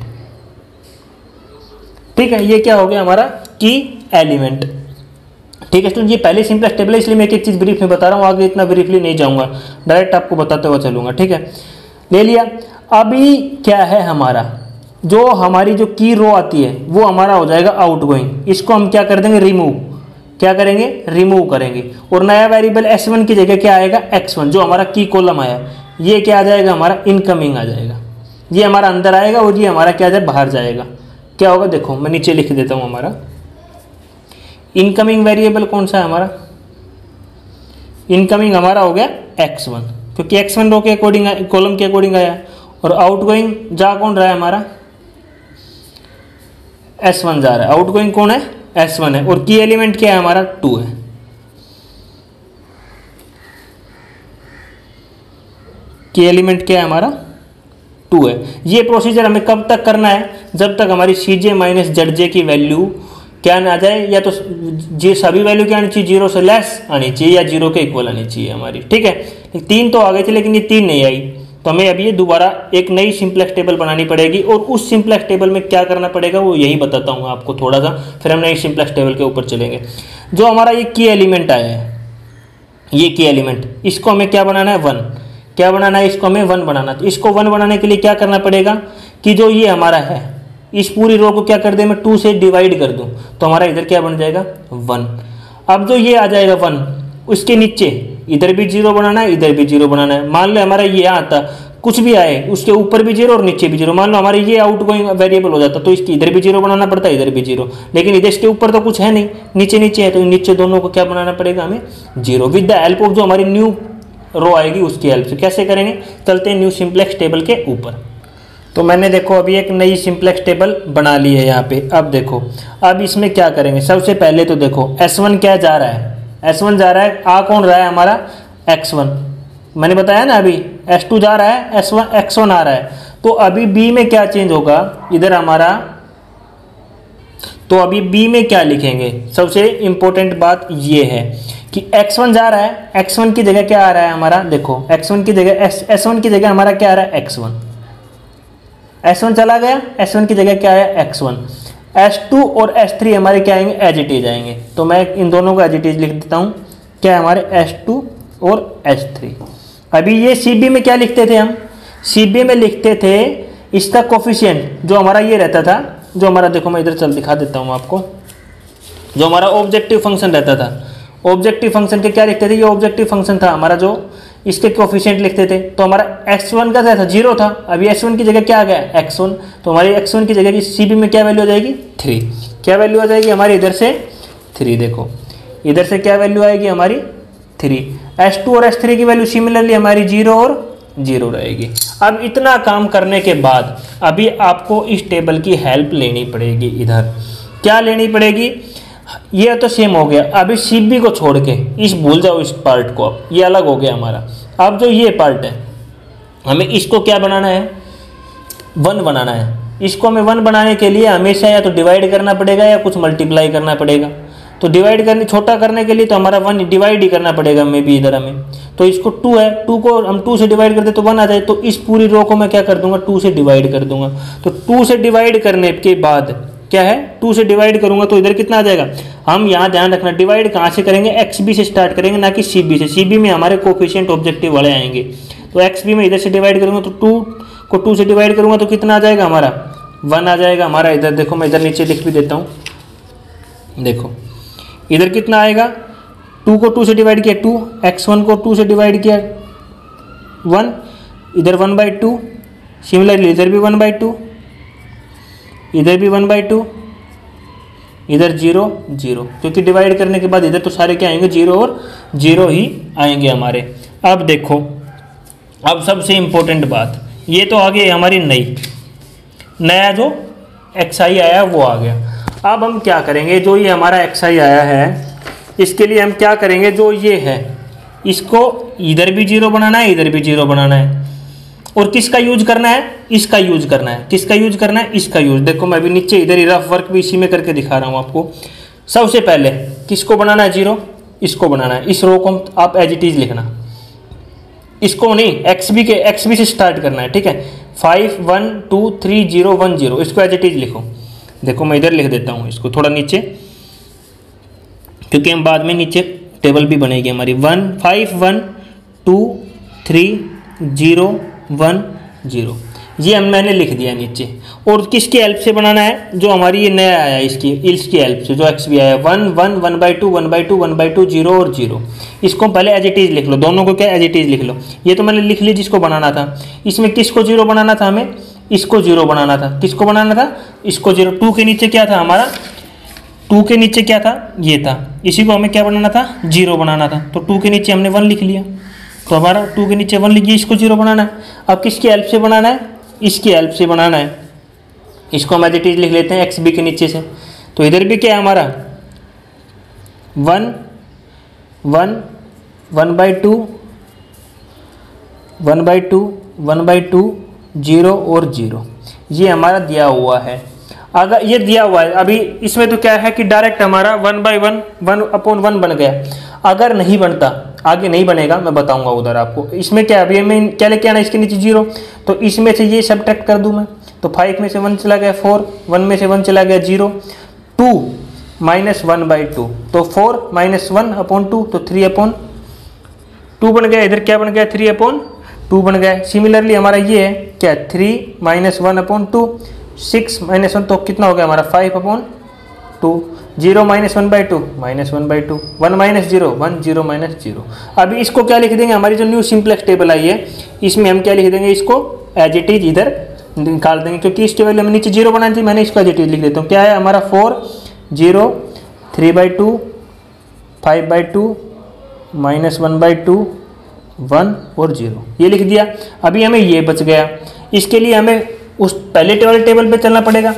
ठीक है, ये क्या हो गया हमारा, की एलिमेंट। ठीक है स्टूडेंट, ये पहले सिंपलेक्स टेबल है, इसलिए मैं एक चीज ब्रीफ में बता रहा हूँ, आगे इतना ब्रीफली नहीं जाऊंगा, डायरेक्ट आपको बताते हुए चलूंगा। ठीक है, ले लिया। अभी क्या है हमारा, जो हमारी जो की रो आती है वो हमारा हो जाएगा आउटगोइंग। इसको हम क्या कर देंगे, रिमूव। क्या करेंगे, रिमूव करेंगे। और नया वेरिएबल s1 की जगह क्या आएगा, x1, जो हमारा की कॉलम आया, ये क्या आ जाएगा, हमारा इनकमिंग आ जाएगा। ये हमारा अंदर आएगा और ये हमारा क्या जाए, बाहर जाएगा। क्या होगा, देखो मैं नीचे लिख देता हूँ, हमारा इनकमिंग वेरिएबल कौन सा है, हमारा इनकमिंग हमारा हो गया x1, क्योंकि x1 रो के अकॉर्डिंग, कॉलम के अकॉर्डिंग आया। और आउटगोइंग जा कौन रहा है, हमारा s1 जा रहा है। आउटगोइंग कौन है, s1 है। और की एलिमेंट क्या है, हमारा 2 है। की एलिमेंट क्या है, हमारा 2 है। ये प्रोसीजर हमें कब तक करना है, जब तक हमारी CJ माइनस ZJ की वैल्यू क्या ना आ जाए, या तो ये सभी वैल्यू क्या आनी चाहिए, 0 से लेस आनी चाहिए, या 0 के इक्वल आनी चाहिए हमारी। ठीक है, 3 तो आ गए थे लेकिन ये 3 नहीं आई, तो हमें अभी ये दोबारा एक नई सिंप्लेक्स टेबल बनानी पड़ेगी। और उस सिंप्लेक्स टेबल में क्या करना पड़ेगा वो यही बताता हूँ आपको थोड़ा सा, फिर हम नई सिंप्लेक्स टेबल के ऊपर चलेंगे। जो हमारा ये की एलिमेंट आया है, ये की एलिमेंट, इसको हमें क्या बनाना है, 1। क्या बनाना है, इसको हमें 1 बनाना। तो इसको 1 बनाने के लिए क्या करना पड़ेगा कि जो ये हमारा है, इस पूरी रो को क्या कर दे, मैं 2 से डिवाइड कर दूं, तो हमारा इधर क्या बन जाएगा, 1। अब जो ये आ जाएगा 1, उसके नीचे इधर भी 0 बनाना है, इधर भी 0 बनाना है। मान लो हमारा ये आता, कुछ भी आए उसके ऊपर भी 0 और नीचे भी 0। मान लो हमारे ये आउटगोइंग वेरिएबल हो जाता, तो इसकी इधर भी 0 बनाना पड़ता है, इधर भी 0। लेकिन इधर इसके ऊपर तो कुछ है नहीं, नीचे नीचे है, तो नीचे दोनों को क्या बनाना पड़ेगा, हमें 0 विद द हेल्प ऑफ जो हमारी न्यू रो आएगी उसकी हेल्प से। कैसे करेंगे, चलते हैं न्यू सिंप्लेक्स टेबल के ऊपर। तो मैंने देखो अभी एक नई सिंप्लेक्स टेबल बना ली है यहाँ पे। अब देखो, अब इसमें क्या करेंगे, सबसे पहले तो देखो S1 क्या जा रहा है, S1 जा रहा है, आ कौन रहा है, हमारा x1। मैंने बताया ना अभी, S2 जा रहा है, x1 आ रहा है। तो अभी B में क्या चेंज होगा, इधर हमारा, तो अभी बी में क्या लिखेंगे, सबसे इम्पोर्टेंट बात ये है कि x1 जा रहा है, x1 की जगह क्या आ रहा है हमारा, देखो x1 की जगह s1 की जगह हमारा क्या आ रहा है x1, s1 चला गया, s1 की जगह क्या है x1, s2 और s3 हमारे क्या आएंगे, एज इट इज आएंगे। तो मैं इन दोनों को एज इट इज लिख देता हूँ, क्या है हमारे s2 और s3। अभी ये CB में क्या लिखते थे हम, CB में लिखते थे इसका कोफिशिएंट जो हमारा ये रहता था, जो हमारा देखो मैं इधर चल दिखा देता हूँ आपको, जो हमारा ऑब्जेक्टिव फंक्शन रहता था, ऑब्जेक्टिव फंक्शन के क्या लिखते थे, ये ऑब्जेक्टिव फंक्शन था हमारा, जो इसके कोफिशिएंट लिखते थे। तो हमारा x1 का क्या था, 0 था, अभी s1 की जगह क्या आ गया x1, तो हमारी x1 की जगह की CB में क्या वैल्यू आ जाएगी 3, क्या वैल्यू आ जाएगी हमारी इधर से 3, देखो इधर से क्या वैल्यू आएगी हमारी 3, s2 और s3 की वैल्यू सिमिलरली हमारी 0 और 0 रहेगी। अब इतना काम करने के बाद अभी आपको इस टेबल की हेल्प लेनी पड़ेगी, इधर क्या लेनी पड़ेगी, ये तो सेम हो गया, अभी CB को छोड़ के इस भूल जाओ इस पार्ट को, अब ये अलग हो गया हमारा। अब जो ये पार्ट है हमें इसको क्या बनाना है, 1 बनाना है। इसको हमें 1 बनाने के लिए हमेशा या तो डिवाइड करना पड़ेगा या कुछ मल्टीप्लाई करना पड़ेगा। तो डिवाइड करने, छोटा करने के लिए तो हमारा 1 डिवाइड ही करना पड़ेगा हमें भी इधर हमें। तो इसको 2 है, 2 को हम 2 से डिवाइड कर दे तो 1 आ जाए, तो इस पूरी रो को मैं क्या कर दूंगा 2 से डिवाइड कर दूंगा। तो 2 से डिवाइड करने के बाद क्या है, 2 से डिवाइड करूंगा तो इधर कितना आ जाएगा, हम यहाँ ध्यान रखना डिवाइड कहाँ से करेंगे, XB से स्टार्ट करेंगे ना कि CB से। CB में हमारे कोफिशिएंट ऑब्जेक्टिव वाले आएंगे, तो XB में इधर से डिवाइड करूंगा तो 2 को 2 से डिवाइड करूंगा तो कितना आ जाएगा हमारा 1 आ जाएगा हमारा। इधर देखो मैं इधर नीचे लिख भी देता हूँ, देखो इधर कितना आएगा, 2 को 2 से डिवाइड किया 2, x1 को 2 से डिवाइड किया 1, इधर 1/2, सिमिलरली इधर भी 1/2, इधर भी 1/2, इधर 0 0, क्योंकि डिवाइड करने के बाद इधर तो सारे क्या आएंगे 0 और 0 ही आएंगे हमारे। अब देखो, अब सबसे इम्पोर्टेंट बात, ये तो आ गई हमारी नया जो xi आया वो आ गया। अब हम क्या करेंगे, जो ये हमारा xi आया है इसके लिए हम क्या करेंगे, जो ये है इसको इधर भी 0 बनाना है, इधर भी 0 बनाना है, और किसका यूज करना है, इसका यूज करना है। किसका यूज करना है, इसका यूज। देखो मैं भी नीचे इधर ही रफ वर्क भी इसी में करके दिखा रहा हूँ आपको। सबसे पहले किसको बनाना है 0, इसको बनाना है। इस रो को आप एज इट इज लिखना, इसको नहीं, XB से स्टार्ट करना है, ठीक है। 5 1 2 3 0 1 0, इसको एज इट इज लिखो। देखो मैं इधर लिख देता हूँ इसको थोड़ा नीचे, क्योंकि हम बाद में नीचे टेबल भी बनेगी हमारी। 1 5 1 2 3 0 1 0, ये मैंने लिख दिया नीचे। और किसकी हेल्प से बनाना है, जो हमारी ये नया आया इसकी हेल्प से, जो XB आया 1 1 1/2 1/2 1/2 0 और 0, इसको पहले एज इट इज लिख लो, दोनों को क्या एज इट इज लिख लो। ये तो मैंने लिख लिया जिसको बनाना था। इसमें किसको 0 बनाना था, हमें इसको 0 बनाना था। किसको बनाना था, इसको 0। 2 के नीचे क्या था हमारा, 2 के नीचे क्या था, ये था, इसी को हमें क्या बनाना था 0 बनाना था। तो 2 के नीचे हमने 1 लिख लिया, तो हमारा 2 के नीचे 1 लिखिए, इसको 0 बनाना है। अब किसकी हेल्प से बनाना है, इसकी हेल्प से बनाना है। इसको हम एज इट इज लिख लेते हैं XB के नीचे से। तो इधर भी क्या है हमारा 1 1 1/2 1/2 1/2 0 और 0, ये हमारा दिया हुआ है। अगर ये दिया हुआ है, अभी इसमें तो क्या है कि डायरेक्ट हमारा 1/1 1/1 बन गया। अगर नहीं बनता, आगे नहीं बनेगा, मैं बताऊंगा उधर आपको। इसमें क्या, अभी हमें क्या लेके आना, इसके नीचे 0, तो इसमें से ये सब्ट्रैक्ट कर दूं मैं, तो 5 में से 1 चला गया 4, 1 में से 1 चला गया 0, 2 -1/2, तो 4 -1/2, तो 3/2 बन गया। इधर क्या बन गया 3/2 बन गया। सिमिलरली हमारा ये है क्या 3 -1/2, 6 -1, तो कितना हो गया हमारा 5/2, 0 -1/2 -1/2, 1 -0 1 0 -0। अभी इसको क्या लिख देंगे, हमारी जो न्यू सिंप्लेक्स टेबल आई है इसमें हम क्या लिख देंगे, इसको एज इट इज इधर निकाल देंगे, क्योंकि इस टेबल में नीचे 0 बनानी थी, मैंने इसको एज इट इज लिख देता हूँ। क्या है हमारा 4 0 3/2 5/2 -1/2 1 और 0, ये लिख दिया। अभी हमें ये बच गया, इसके लिए हमें उस पहले टेबल पे चलना पड़ेगा।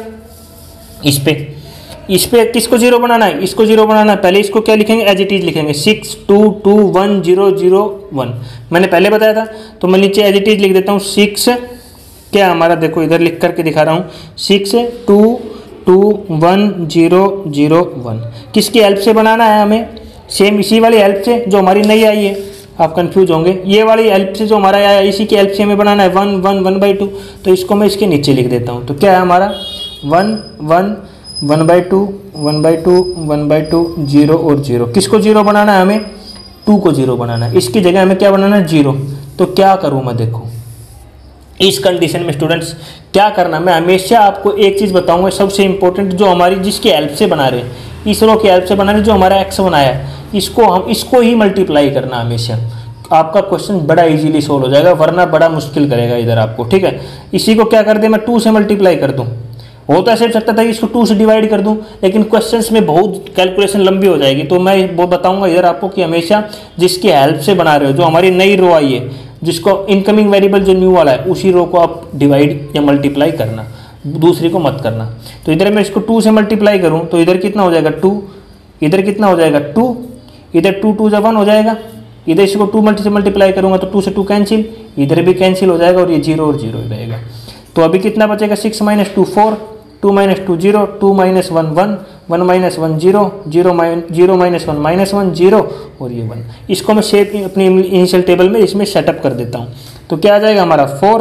इस पे किसको 0 बनाना है, इसको 0 बनाना है। पहले इसको क्या लिखेंगे, एज इट इज लिखेंगे 6 2 2 1 0 0 1, मैंने पहले बताया था, तो मैं नीचे एज इट इज लिख देता हूँ 6, क्या हमारा देखो इधर लिख करके दिखा रहा हूँ 6 2 2 1 0 0 1 किसकी हेल्प से बनाना है हमें? सेम इसी वाली हेल्प से जो हमारी नई आई है। आप कंफ्यूज होंगे, ये वाली हेल्प से जो हमारा आया है इसी की हेल्प से हमें बनाना है 1 1 1/2। तो इसको मैं इसके नीचे लिख देता हूँ। तो क्या है हमारा 1 1 1/2 1/2 1/2 0 और 0। किसको 0 बनाना है हमें? 2 को 0 बनाना है। इसकी जगह हमें क्या बनाना है? 0। तो क्या करूँ मैं? देखो इस कंडीशन में स्टूडेंट्स क्या करना, मैं हमेशा आपको एक चीज़ बताऊंगा सबसे इंपॉर्टेंट, जो हमारी जिसकी हेल्प से बना रहे हैं, इस रो की हेल्प से बना रहे जो हमारा x बनाया है, इसको ही मल्टीप्लाई करना हमेशा। आपका क्वेश्चन बड़ा इजीली सोल्व हो जाएगा, वरना बड़ा मुश्किल करेगा इधर आपको। ठीक है, इसी को क्या कर दे, मैं 2 से मल्टीप्लाई कर दूँ। हो तो ऐसे सकता था कि इसको 2 से डिवाइड कर दूं, लेकिन क्वेश्चंस में बहुत कैलकुलेशन लंबी हो जाएगी। तो मैं वो बताऊंगा इधर आपको कि हमेशा जिसकी हेल्प से बना रहे हो, जो हमारी नई रो आई है, जिसको इनकमिंग वेरिएबल जो न्यू वाला है, उसी रो को आप डिवाइड या मल्टीप्लाई करना, दूसरी को मत करना। तो इधर मैं इसको 2 से मल्टीप्लाई करूँ तो इधर कितना हो जाएगा 2, इधर कितना हो जाएगा 2, इधर 2 2 1 हो जाएगा। इधर इसको 2 से मल्टीप्लाई करूँगा तो 2 से 2 कैंसिल, इधर भी कैंसिल हो जाएगा और ये 0 और 0 रहेगा। तो अभी कितना बचेगा 6 - 2 4, 2 - 2 0, 2 - 1 1, 1 - 1 0, 0 - 1 -1 0 और ये 1। इसको मैं शेप अपनी इनिशियल टेबल में इसमें सेटअप कर देता हूँ। तो क्या आ जाएगा हमारा 4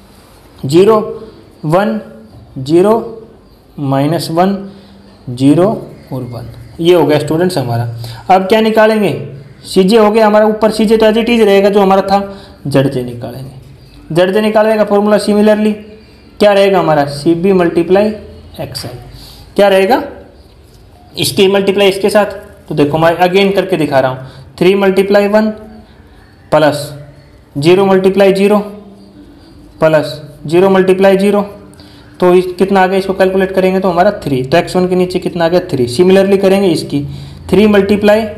0 1 0 -1 0 और 1। ये हो गया स्टूडेंट्स हमारा। अब क्या निकालेंगे? सीजे हो गया हमारा, ऊपर सीजे तो एज इट इज रहेगा जो हमारा था। जड़जे निकालेंगे। जड़जे निकालने का फॉर्मूला सिमिलरली क्या रहेगा हमारा? CB × XI। क्या रहेगा? इसकी मल्टीप्लाई इसके साथ। तो देखो मैं अगेन करके दिखा रहा हूँ, 3 × 1 प्लस 0 × 0 प्लस 0 × 0। तो कितना आ गया? इसको कैलकुलेट करेंगे तो हमारा 3। तो x1 के नीचे कितना आ गया? 3। सिमिलरली करेंगे इसकी 3 ×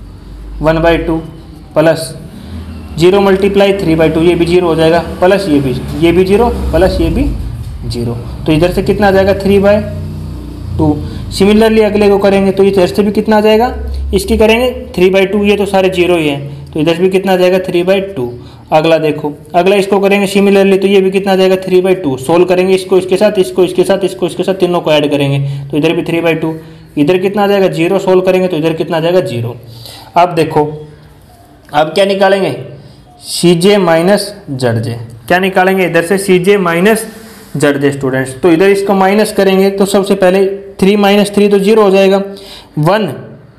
1/2 प्लस 0 × 3/2, ये भी 0 हो जाएगा, प्लस ये भी 0 प्लस ये भी 0। तो इधर से कितना आ जाएगा 3/2। सिमिलरली अगले को करेंगे तो इधर से भी कितना आ जाएगा? इसकी करेंगे 3/2, ये तो सारे 0 ही हैं, तो इधर भी कितना आ जाएगा 3/2। अगला देखो, अगला इसको करेंगे सिमिलरली, तो ये भी कितना आ जाएगा 3/2। सोल्व करेंगे इसको इसके साथ, इसको इसके साथ, इसको इसके साथ, तीनों को ऐड करेंगे तो इधर भी 3/2। इधर कितना आ जाएगा 0, सोल्व करेंगे तो इधर कितना आ जाएगा 0। अब देखो अब क्या निकालेंगे? CJ minus Z J. क्या निकालेंगे इधर से? CJ minus Z J students. तो इधर इसको माइनस करेंगे तो सबसे पहले 3 - 3 तो 0 हो जाएगा, 1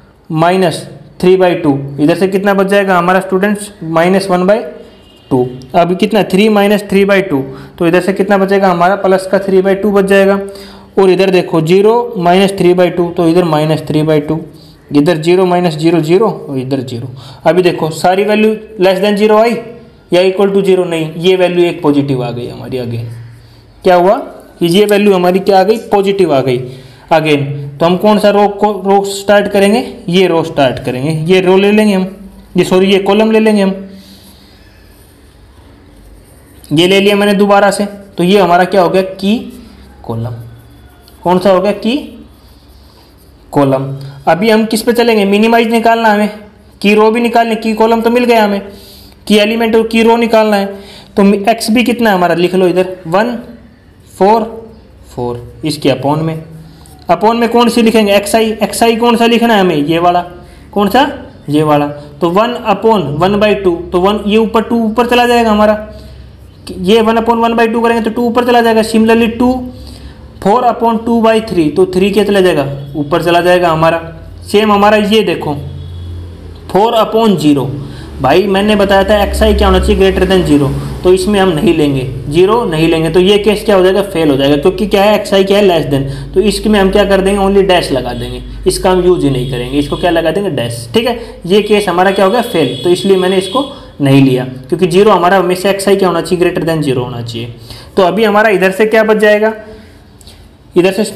- 3/2। इधर से कितना बच जाएगा हमारा स्टूडेंट्स? -1/2। अभी कितना 3 - 3/2, तो इधर से कितना बचेगा हमारा? प्लस का 3/2 बच जाएगा। और इधर देखो 0 - 3/2, तो इधर -3/2, इधर 0 - 0 0 और इधर 0। अभी देखो सारी वैल्यू लेस देन 0 आई या इक्वल टू 0 नहीं, ये वैल्यू एक पॉजिटिव आ गई हमारी। अगेन क्या हुआ कि ये वैल्यू हमारी क्या आ गई? पॉजिटिव आ गई अगेन। तो हम कौन सा रो स्टार्ट करेंगे? ये रो स्टार्ट करेंगे, ये रो ले लेंगे हम, ये कॉलम ले लेंगे हम। ये ले लिया मैंने दोबारा से, तो ये हमारा क्या हो गया? की कॉलम। कौन सा हो गया? की कॉलम। अभी हम किस पे चलेंगे? मिनिमाइज निकालना हमें, की रो भी निकालनी, की कॉलम तो मिल गया हमें, की एलिमेंट और की रो निकालना है। तो x भी कितना है हमारा? लिख लो इधर 1 4 4। इसके अपॉन में कौन सी लिखेंगे? xi कौन सा लिखना है हमें? ये वाला। कौन सा? ये वाला। तो 1/1/2, तो 1 ये ऊपर 2 ऊपर चला जाएगा हमारा, ये 1/1/2 करेंगे तो 2 ऊपर चला जाएगा। सिमिलरली 2 4/2/3, तो 3 क्या चला जाएगा? ऊपर चला जाएगा हमारा। सेम हमारा ये देखो 4/0। भाई मैंने बताया था xi क्या होना चाहिए? ग्रेटर देन 0, तो इसमें हम नहीं लेंगे, 0 नहीं लेंगे, तो ये केस क्या हो जाएगा? फेल हो जाएगा, क्योंकि क्या है xi क्या है? Less than. तो इसमें हम क्या कर देंगे? ओनली डैश लगा देंगे, इसका हम यूज ही नहीं करेंगे, इसको क्या लगा देंगे? डैश। ठीक है, ये केस हमारा क्या हो गया? फेल। तो इसलिए मैंने इसको नहीं लिया, क्योंकि 0 हमारा हमेशा xi क्या होना चाहिए? ग्रेटर देन 0 होना चाहिए। तो अभी हमारा इधर से क्या बच जाएगा? इधर से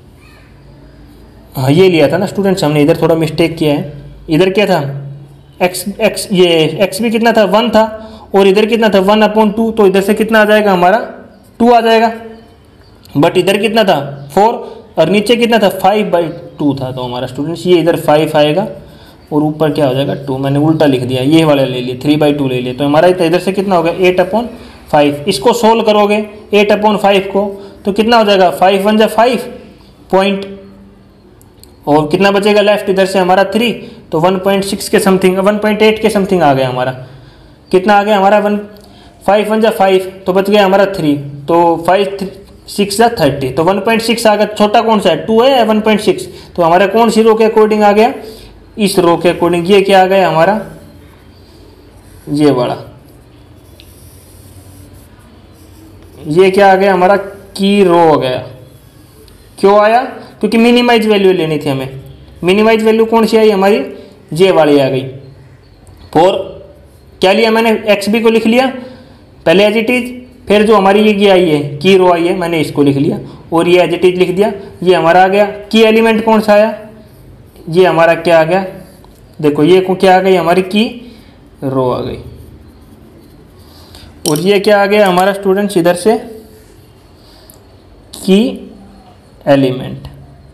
हाँ ये लिया था ना स्टूडेंट्स हमने, इधर थोड़ा मिस्टेक किया है। इधर क्या था? x भी कितना था? 1 था, और इधर कितना था? 1/2। तो इधर से कितना आ जाएगा हमारा? 2 आ जाएगा। बट इधर कितना था? 4, और नीचे कितना था? 5/2 था। तो हमारा स्टूडेंट्स ये इधर 5 आएगा और ऊपर क्या हो जाएगा? 2। मैंने उल्टा लिख दिया, ये वाला ले लिया, 3/2 ले लिया। तो हमारा इधर से कितना हो गया? 8/5। इसको सोल्व करोगे 8/5 को, तो कितना हो जाएगा? 5 × 1 = 5 पॉइंट, और कितना बचेगा लेफ्ट इधर से हमारा 3, तो 1.6 के समथिंग, 1.8 के समथिंग आ गया हमारा। कितना आ गया हमारा 5 1 जा 5, तो बच गया हमारा 3, तो 5 6 जा 30, तो 1.6 आ गया। छोटा कौन सा है, 2 है या 1.6, तो हमारा कौन सी रो के अकॉर्डिंग आ गया, इस रो के अकॉर्डिंग। ये क्या आ गया हमारा, ये वाला, ये क्या आ गया हमारा, की रो हो गया। क्यों आया, क्योंकि मिनिमाइज वैल्यू लेनी थी हमें। मिनिमाइज वैल्यू कौन सी आई हमारी, ये वाली आ गई। फॉर क्या लिया मैंने, एक्स बी को लिख लिया पहले एज इट इज, फिर जो हमारी ये आई है की रो आई है मैंने इसको लिख लिया और ये एज इट इज लिख दिया। ये हमारा आ गया की एलिमेंट कौन सा आया, ये हमारा क्या आ गया, देखो ये क्या आ गई हमारी की रो आ गई। और ये क्या आ गया हमारा स्टूडेंट्स इधर से की एलिमेंट,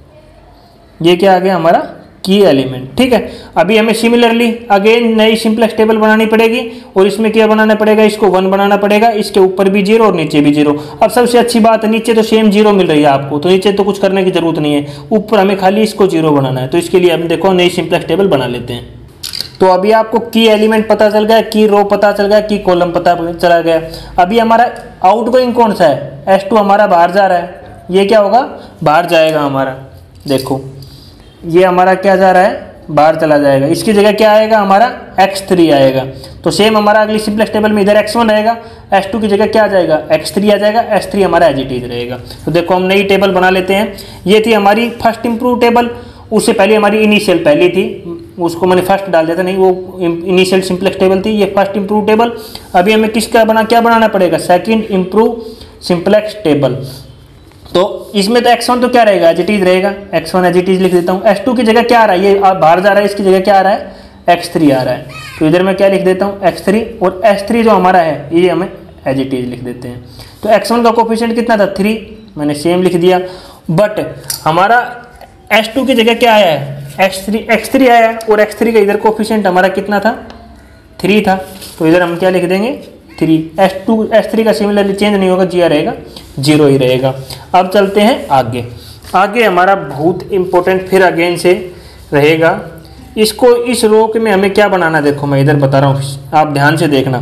ये क्या आ गया हमारा की एलिमेंट। ठीक है, अभी हमें सिमिलरली अगेन नई सिंपलेक्स टेबल बनानी पड़ेगी और इसमें क्या बनाना पड़ेगा, इसको 1 बनाना पड़ेगा, इसके ऊपर भी 0 और नीचे भी 0। अब सबसे अच्छी बात है नीचे तो सेम 0 मिल रही है आपको, तो नीचे तो कुछ करने की जरूरत नहीं है, ऊपर हमें खाली इसको 0 बनाना है। तो इसके लिए हम देखो नई सिंपलेक्स टेबल बना लेते हैं। तो अभी आपको की एलिमेंट पता चल गया, की रो पता चल गया, की कॉलम पता चला गया। अभी हमारा आउटगोइंग कौन सा है, S2 हमारा बाहर जा रहा है, ये क्या होगा बाहर जाएगा हमारा। देखो ये हमारा क्या जा रहा है, बाहर चला जाएगा। इसकी जगह क्या आएगा हमारा x3 आएगा। तो सेम हमारा अगली सिंपलेक्स टेबल में इधर x1 रहेगा, S2 की जगह क्या आ जाएगा x3 आ जाएगा, S3 हमारा एज इट इज रहेगा। तो देखो हम नई टेबल बना लेते हैं। ये थी हमारी फर्स्ट इंप्रूव टेबल, उससे पहले हमारी इनिशियल पहली थी, उसको मैंने फर्स्ट डाल दिया था, नहीं वो इनिशियल सिंपलेक्स टेबल थी। ये फर्स्ट इंप्रूव टेबल। अभी हमें किसका क्या बनाना पड़ेगा, सेकंड इंप्रूव सिंपलेक्स टेबल। तो इसमें तो x1 तो क्या रहेगा एज इट इज रहेगा, x1 एज इट इज लिख देता हूँ। S2 की जगह क्या आ रहा है, ये बाहर जा रहा है, इसकी जगह क्या आ रहा है x3 आ रहा है, तो इधर मैं क्या लिख देता हूँ x3, और S3 जो हमारा है ये हमें एज इट इज लिख देते हैं। तो x1 का कोफिशिएंट कितना था 3, मैंने सेम लिख दिया। बट हमारा S2 की जगह क्या आया है x3 आया है, और x3 का इधर कोफिशिएंट हमारा कितना था 3 था, तो इधर हम क्या लिख देंगे 3। S3 का सिमिलरली चेंज नहीं होगा, जी रहेगा 0 ही रहेगा। अब चलते हैं आगे। आगे हमारा बहुत इंपॉर्टेंट फिर अगेन से रहेगा, इसको इस रो के में हमें क्या बनाना, देखो मैं इधर बता रहा हूँ, आप ध्यान से देखना।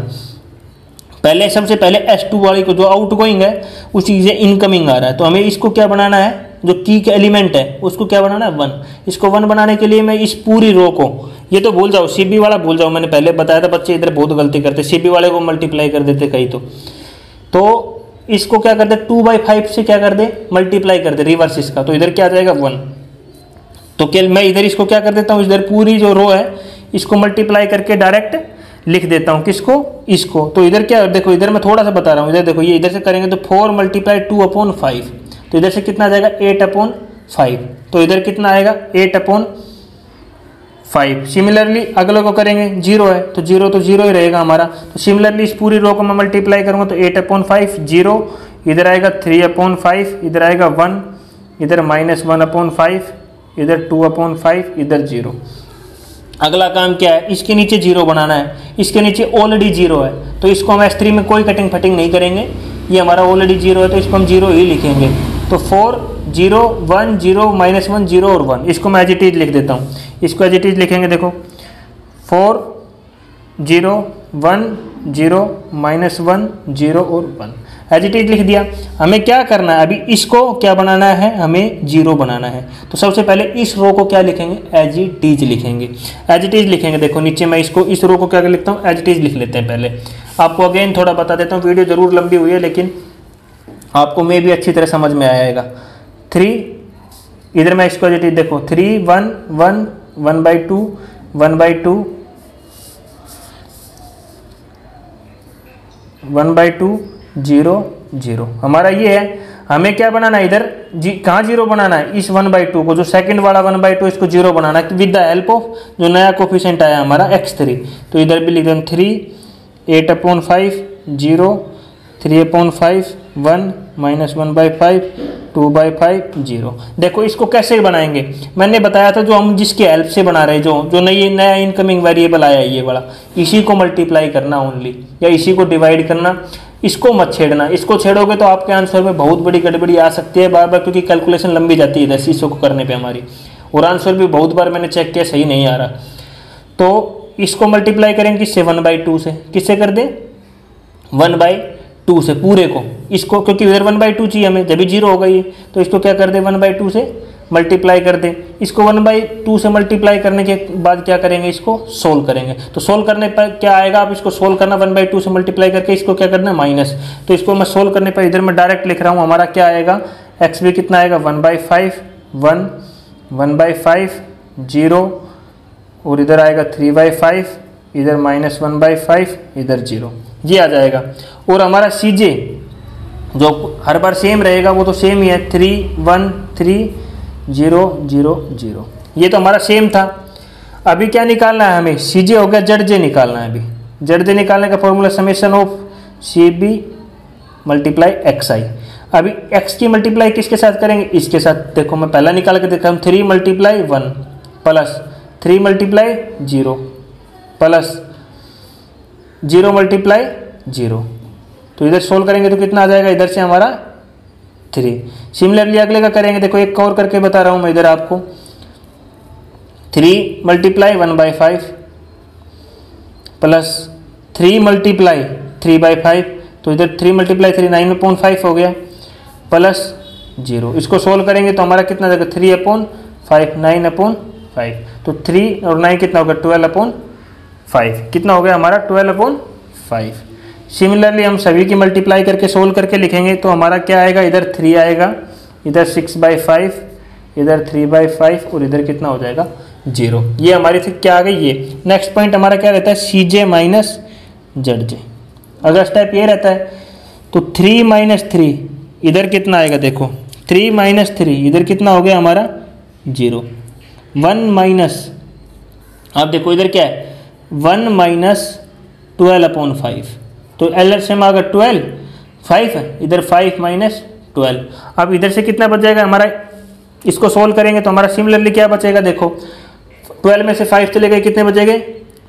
पहले सबसे पहले S2 वाली को जो आउटगोइंग है उसी से इनकमिंग आ रहा है, तो हमें इसको क्या बनाना है, जो की का एलिमेंट है उसको क्या बनाना है 1। इसको 1 बनाने के लिए मैं इस पूरी रो को, ये तो भूल जाओ CB वाला भूल जाओ, मैंने पहले बताया था बच्चे इधर बहुत गलती करते, CB वाले को मल्टीप्लाई कर देते कहीं। तो इसको क्या कर दे 2/5 से क्या कर दे मल्टीप्लाई कर दे रिवर्स इसका, तो इधर क्या आ जाएगा 1। तो क्या मैं इधर इसको क्या कर देता हूँ, इधर पूरी जो रो है इसको मल्टीप्लाई करके डायरेक्ट लिख देता हूँ, किसको, इसको। तो इधर क्या देखो, इधर मैं थोड़ा सा बता रहा हूँ, इधर देखो ये इधर से करेंगे तो 4 × 2/5, तो इधर से कितना आ जाएगा 8/5, तो इधर कितना आएगा 8/5। सिमिलरली अगले को करेंगे 0 है तो 0 तो 0 ही रहेगा हमारा। तो सिमिलरली इस पूरी रो को मैं मल्टीप्लाई करूँगा तो 8/5 0, इधर आएगा 3/5, इधर आएगा 1, इधर -1/5, इधर 2/5, इधर 0। अगला काम क्या है, इसके नीचे 0 बनाना है, इसके नीचे ऑलरेडी 0 है, तो इसको हम S3 में कोई कटिंग फटिंग नहीं करेंगे, ये हमारा ऑलरेडी 0 है तो इसको हम 0 ही लिखेंगे। तो 4 0 1 0 -1 0 और 1, इसको मैं एज इट इज लिख देता हूँ। इसको एज इट इज लिखेंगे, देखो 4 0 1 0 -1 0 और 1 एज इट इज लिख दिया। हमें क्या करना है, अभी इसको क्या बनाना है, हमें 0 बनाना है। तो सबसे पहले इस रो को क्या लिखेंगे, एज इट इज लिखेंगे, एज इट इज लिखेंगे। देखो नीचे मैं इसको इस रो को क्या लिखता हूँ, एज इट इज लिख लेते हैं। पहले आपको अगेन थोड़ा बता देता हूँ, वीडियो जरूर लंबी हुई है लेकिन आपको मे भी अच्छी तरह समझ में आएगा। 3 इधर मैं इसको एज इट इज देखो 3 1 1 1/2 1/2 1/2 0 0 हमारा ये है। हमें क्या बनाना है इधर कहाँ 0 बनाना है, इस 1/2 को, जो सेकंड वाला 1/2 इसको 0 बनाना है विद द हेल्प ऑफ जो नया कोफिशिएंट आया हमारा x3। तो इधर भी लिख दें 3 8/5 0 3/5 1 -1/5 2/5 0। देखो इसको कैसे बनाएंगे, मैंने बताया था जो हम जिसकी हेल्प से बना रहे हैं, जो नया इनकमिंग वेरिएबल आया है ये वाला, इसी को मल्टीप्लाई करना ओनली, या इसी को डिवाइड करना। इसको मत छेड़ना, इसको छेड़ोगे तो आपके आंसर में बहुत बड़ी गड़बड़ी आ सकती है बार बार, क्योंकि कैलकुलेशन लंबी जाती है इधर शीशों को करने पे हमारी, और आंसर भी बहुत बार मैंने चेक किया सही नहीं आ रहा। तो इसको मल्टीप्लाई करेंगे किससे, 1/2 से। किससे कर दें, 1/2 से पूरे को, इसको क्योंकि इधर 1/2 चाहिए हमें, जब भी 0 हो गई तो इसको क्या कर दें, 1/2 से मल्टीप्लाई कर दें। इसको 1/2 से मल्टीप्लाई करने के बाद क्या करेंगे, इसको सोल्व करेंगे। तो सोल्व करने पर क्या आएगा, आप इसको सोल्व करना 1/2 से मल्टीप्लाई करके, इसको क्या करना माइनस। तो इसको मैं सोल्व करने पर इधर मैं डायरेक्ट लिख रहा हूँ, हमारा क्या आएगा, एक्स भी कितना आएगा 1/5, 1/5 0, और इधर आएगा 3/5, इधर -1/5, इधर 0, ये आ जाएगा। और हमारा CJ जो हर बार सेम रहेगा वो तो सेम ही है, 3 1 3 0 0 0, ये तो हमारा सेम था। अभी क्या निकालना है हमें, CJ हो गया, ZJ निकालना है। अभी ZJ निकालने का formula summation of CB multiply XI। अभी x की मल्टीप्लाई किसके साथ करेंगे, इसके साथ। देखो मैं पहला निकाल के देखा हूँ, 3 × 1 प्लस 3 × 0 प्लस 0 × 0। तो इधर सोल्व करेंगे तो कितना आ जाएगा, इधर से हमारा 3। सिमिलरली अगले का करेंगे, देखो एक और करके बता रहा हूँ मैं इधर आपको, 3 × 1/5 प्लस 3 × 3/5, तो इधर 3 × 3 9/5 हो गया, प्लस 0। इसको सोल्व करेंगे तो हमारा कितना जाएगा, 3/5 9/5, तो 3 और 9 कितना होगा, 12/5, कितना हो गया हमारा 12/5। सिमिलरली हम सभी की मल्टीप्लाई करके सोल्व करके लिखेंगे तो हमारा क्या आएगा, इधर 3 आएगा, इधर 6/5, इधर 3/5, और इधर कितना हो जाएगा 0। ये हमारी फिर क्या आ गई, ये नेक्स्ट पॉइंट हमारा क्या रहता है, CJ माइनस ZJ। अगला स्टेप ये रहता है, तो 3 - 3 इधर कितना आएगा, देखो 3 - 3 इधर कितना हो गया हमारा 0। 1 माइनस, आप देखो इधर क्या है, 1 - 12/5, तो LCM आ गया 12, 5 है, इधर 5 - 12। अब इधर से कितना बच जाएगा हमारा, इसको सोल्व करेंगे तो हमारा सिमिलरली क्या बचेगा, देखो 12 में से 5 चले गए, कितने बचेंगे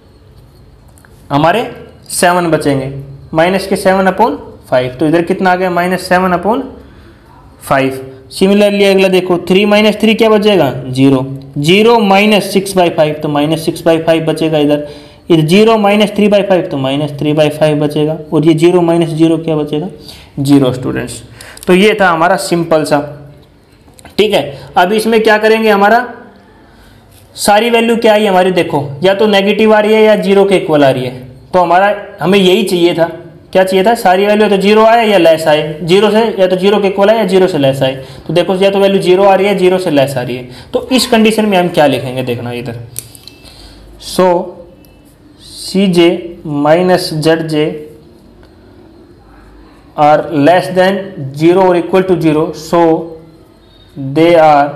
हमारे 7 बचेंगे, माइनस के 7/5, तो इधर कितना आ गया -7/5। सिमिलरली अगला देखो 3 - 3 क्या बचेगा 0, 0 - 6/5, तो -6/5 बचेगा इधर 0 - 3/5, तो -3/5 बचेगा, और ये 0 - 0 क्या बचेगा 0 स्टूडेंट्स। तो ये था हमारा सिंपल सा, ठीक है। अब इसमें क्या करेंगे, हमारा सारी वैल्यू क्या आई हमारी, देखो या तो नेगेटिव आ रही है या 0 के इक्वल आ रही है, तो हमारा हमें यही चाहिए था, क्या चाहिए था, सारी वैल्यू तो 0 आए या लेस आए, 0 से या तो 0 के इक्वल आए या 0 से लेस आए। तो देखो या तो वैल्यू 0 आ रही है, 0 से लेस आ रही है, तो इस कंडीशन में हम क्या लिखेंगे, देखना इधर। So CJ minus ZJ are less than 0 or equal to 0, so they are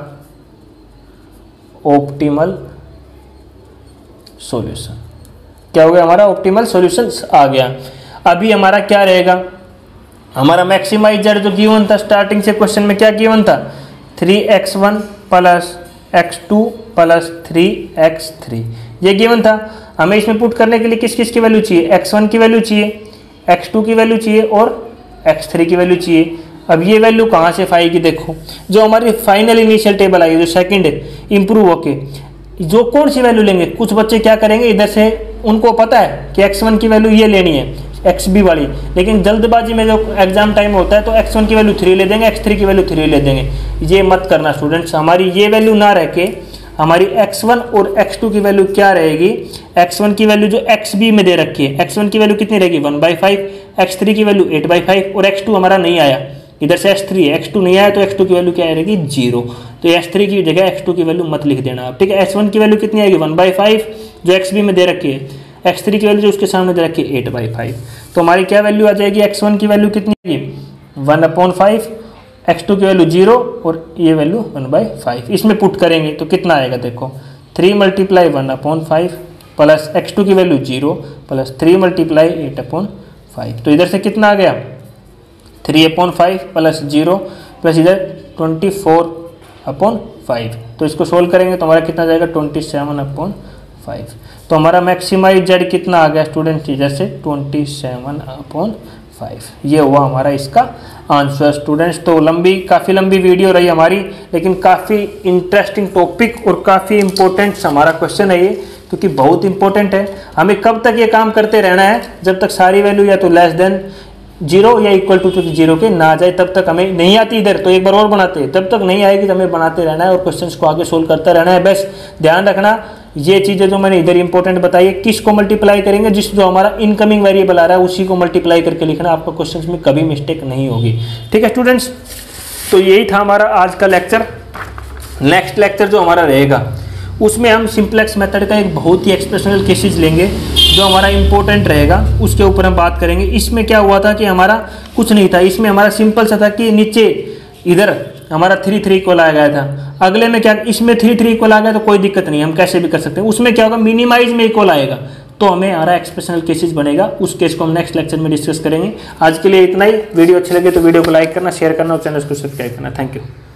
optimal solution। क्या हो गया हमारा, ऑप्टिमल सॉल्यूशन आ गया। अभी हमारा क्या रहेगा, हमारा मैक्सिमाइजर जो गिवन था स्टार्टिंग से क्वेश्चन में, क्या गिवन था 3x1 plus x2 plus 3x3, ये गिवन था। हमें इसमें पुट करने के लिए किस किस की वैल्यू चाहिए, x1 की वैल्यू चाहिए, x2 की वैल्यू चाहिए और x3 की वैल्यू चाहिए। अब ये वैल्यू कहाँ से आएगी, देखो जो हमारी फाइनल इनिशियल टेबल आई, जो सेकंड इंप्रूव होके, जो कौन सी वैल्यू लेंगे, कुछ बच्चे क्या करेंगे इधर से, उनको पता है कि x1 की वैल्यू ये लेनी है XB वाली, लेकिन जल्दबाजी में जो एग्जाम टाइम होता है तो x1 की वैल्यू 3 ले देंगे, x3 की वैल्यू 3 ले देंगे। ये मत करना स्टूडेंट्स, हमारी ये वैल्यू ना रह के हमारी x1 और x2 की वैल्यू क्या रहेगी, x1 की वैल्यू जो XB में दे रखी है, x1 की वैल्यू कितनी रहेगी 1/5, x3 की वैल्यू 8/5, और x2 हमारा नहीं आया, इधर से x3 है, x2 नहीं आया तो x2 की वैल्यू क्या रहेगी 0। तो x3 की जगह x2 की वैल्यू मत लिख देना आप, ठीक है। x1 की वैल्यू कितनी आएगी 1/5 जो XB में दे रखी है, x3 की वैल्यू जो उसके सामने दे रखी है 8/5। तो हमारी क्या वैल्यू आ जाएगी, x1 की वैल्यू कितनी आएगी 1/5, x2 की वैल्यू 0 और ये वैल्यू 1/5। इसमें पुट करेंगे तो कितना आएगा, देखो 3 × 1/5 प्लस x2 की वैल्यू 0 प्लस 3 × 8/5। तो इधर से कितना आ गया 3/5 प्लस 0 प्लस इधर 24/5। तो इसको सोल्व करेंगे तो हमारा कितना जाएगा 27/5। तो हमारा मैक्सिमाइज जेड कितना आ गया स्टूडेंट, इधर से 27/5 5। ये हुआ हमारा इसका आंसर स्टूडेंट्स। तो काफ़ी लंबी वीडियो रही हमारी, लेकिन काफ़ी इंटरेस्टिंग टॉपिक और काफ़ी इंपॉर्टेंट हमारा क्वेश्चन है ये, क्योंकि बहुत इंपॉर्टेंट है। हमें कब तक ये काम करते रहना है, जब तक सारी वैल्यू या तो लेस देन 0 या इक्वल टू 0 के ना जाए, तब तक हमें नहीं आती इधर तो एक बार और बनाते हैं, तब तक नहीं आएगी तो हमें बनाते रहना है और क्वेश्चंस को आगे सोल्व करता रहना है। बस ध्यान रखना ये चीज़ें जो मैंने इधर इंपॉर्टेंट बताई है, किसको मल्टीप्लाई करेंगे, जिस जो हमारा इनकमिंग वेरिएबल आ रहा है उसी को मल्टीप्लाई करके लिखना, आपका क्वेश्चंस में कभी मिस्टेक नहीं होगी। ठीक है स्टूडेंट्स, तो यही था हमारा आज का लेक्चर। नेक्स्ट लेक्चर जो हमारा रहेगा उसमें हम सिंप्लेक्स मेथड का एक बहुत ही एक्सप्रेशनल केसेस लेंगे जो हमारा इंपॉर्टेंट रहेगा, उसके ऊपर हम बात करेंगे। इसमें क्या हुआ था कि हमारा कुछ नहीं था, इसमें हमारा सिंपल सा था कि नीचे इधर हमारा 3 इक्वल आ गया था। अगले में क्या, इसमें 3 इक्वल आ गया तो कोई दिक्कत नहीं, हम कैसे भी कर सकते हैं। उसमें क्या होगा, मिनिमाइज में इक्वल आएगा तो हमें हमारा एक्सप्रेशनल केसेस बनेगा, उस केस को हम नेक्स्ट लेक्चर में डिस्कस करेंगे। आज के लिए इतना ही। वीडियो अच्छी लगे तो वीडियो को लाइक करना, शेयर करना और चैनल को सब्सक्राइब करना। Thank you.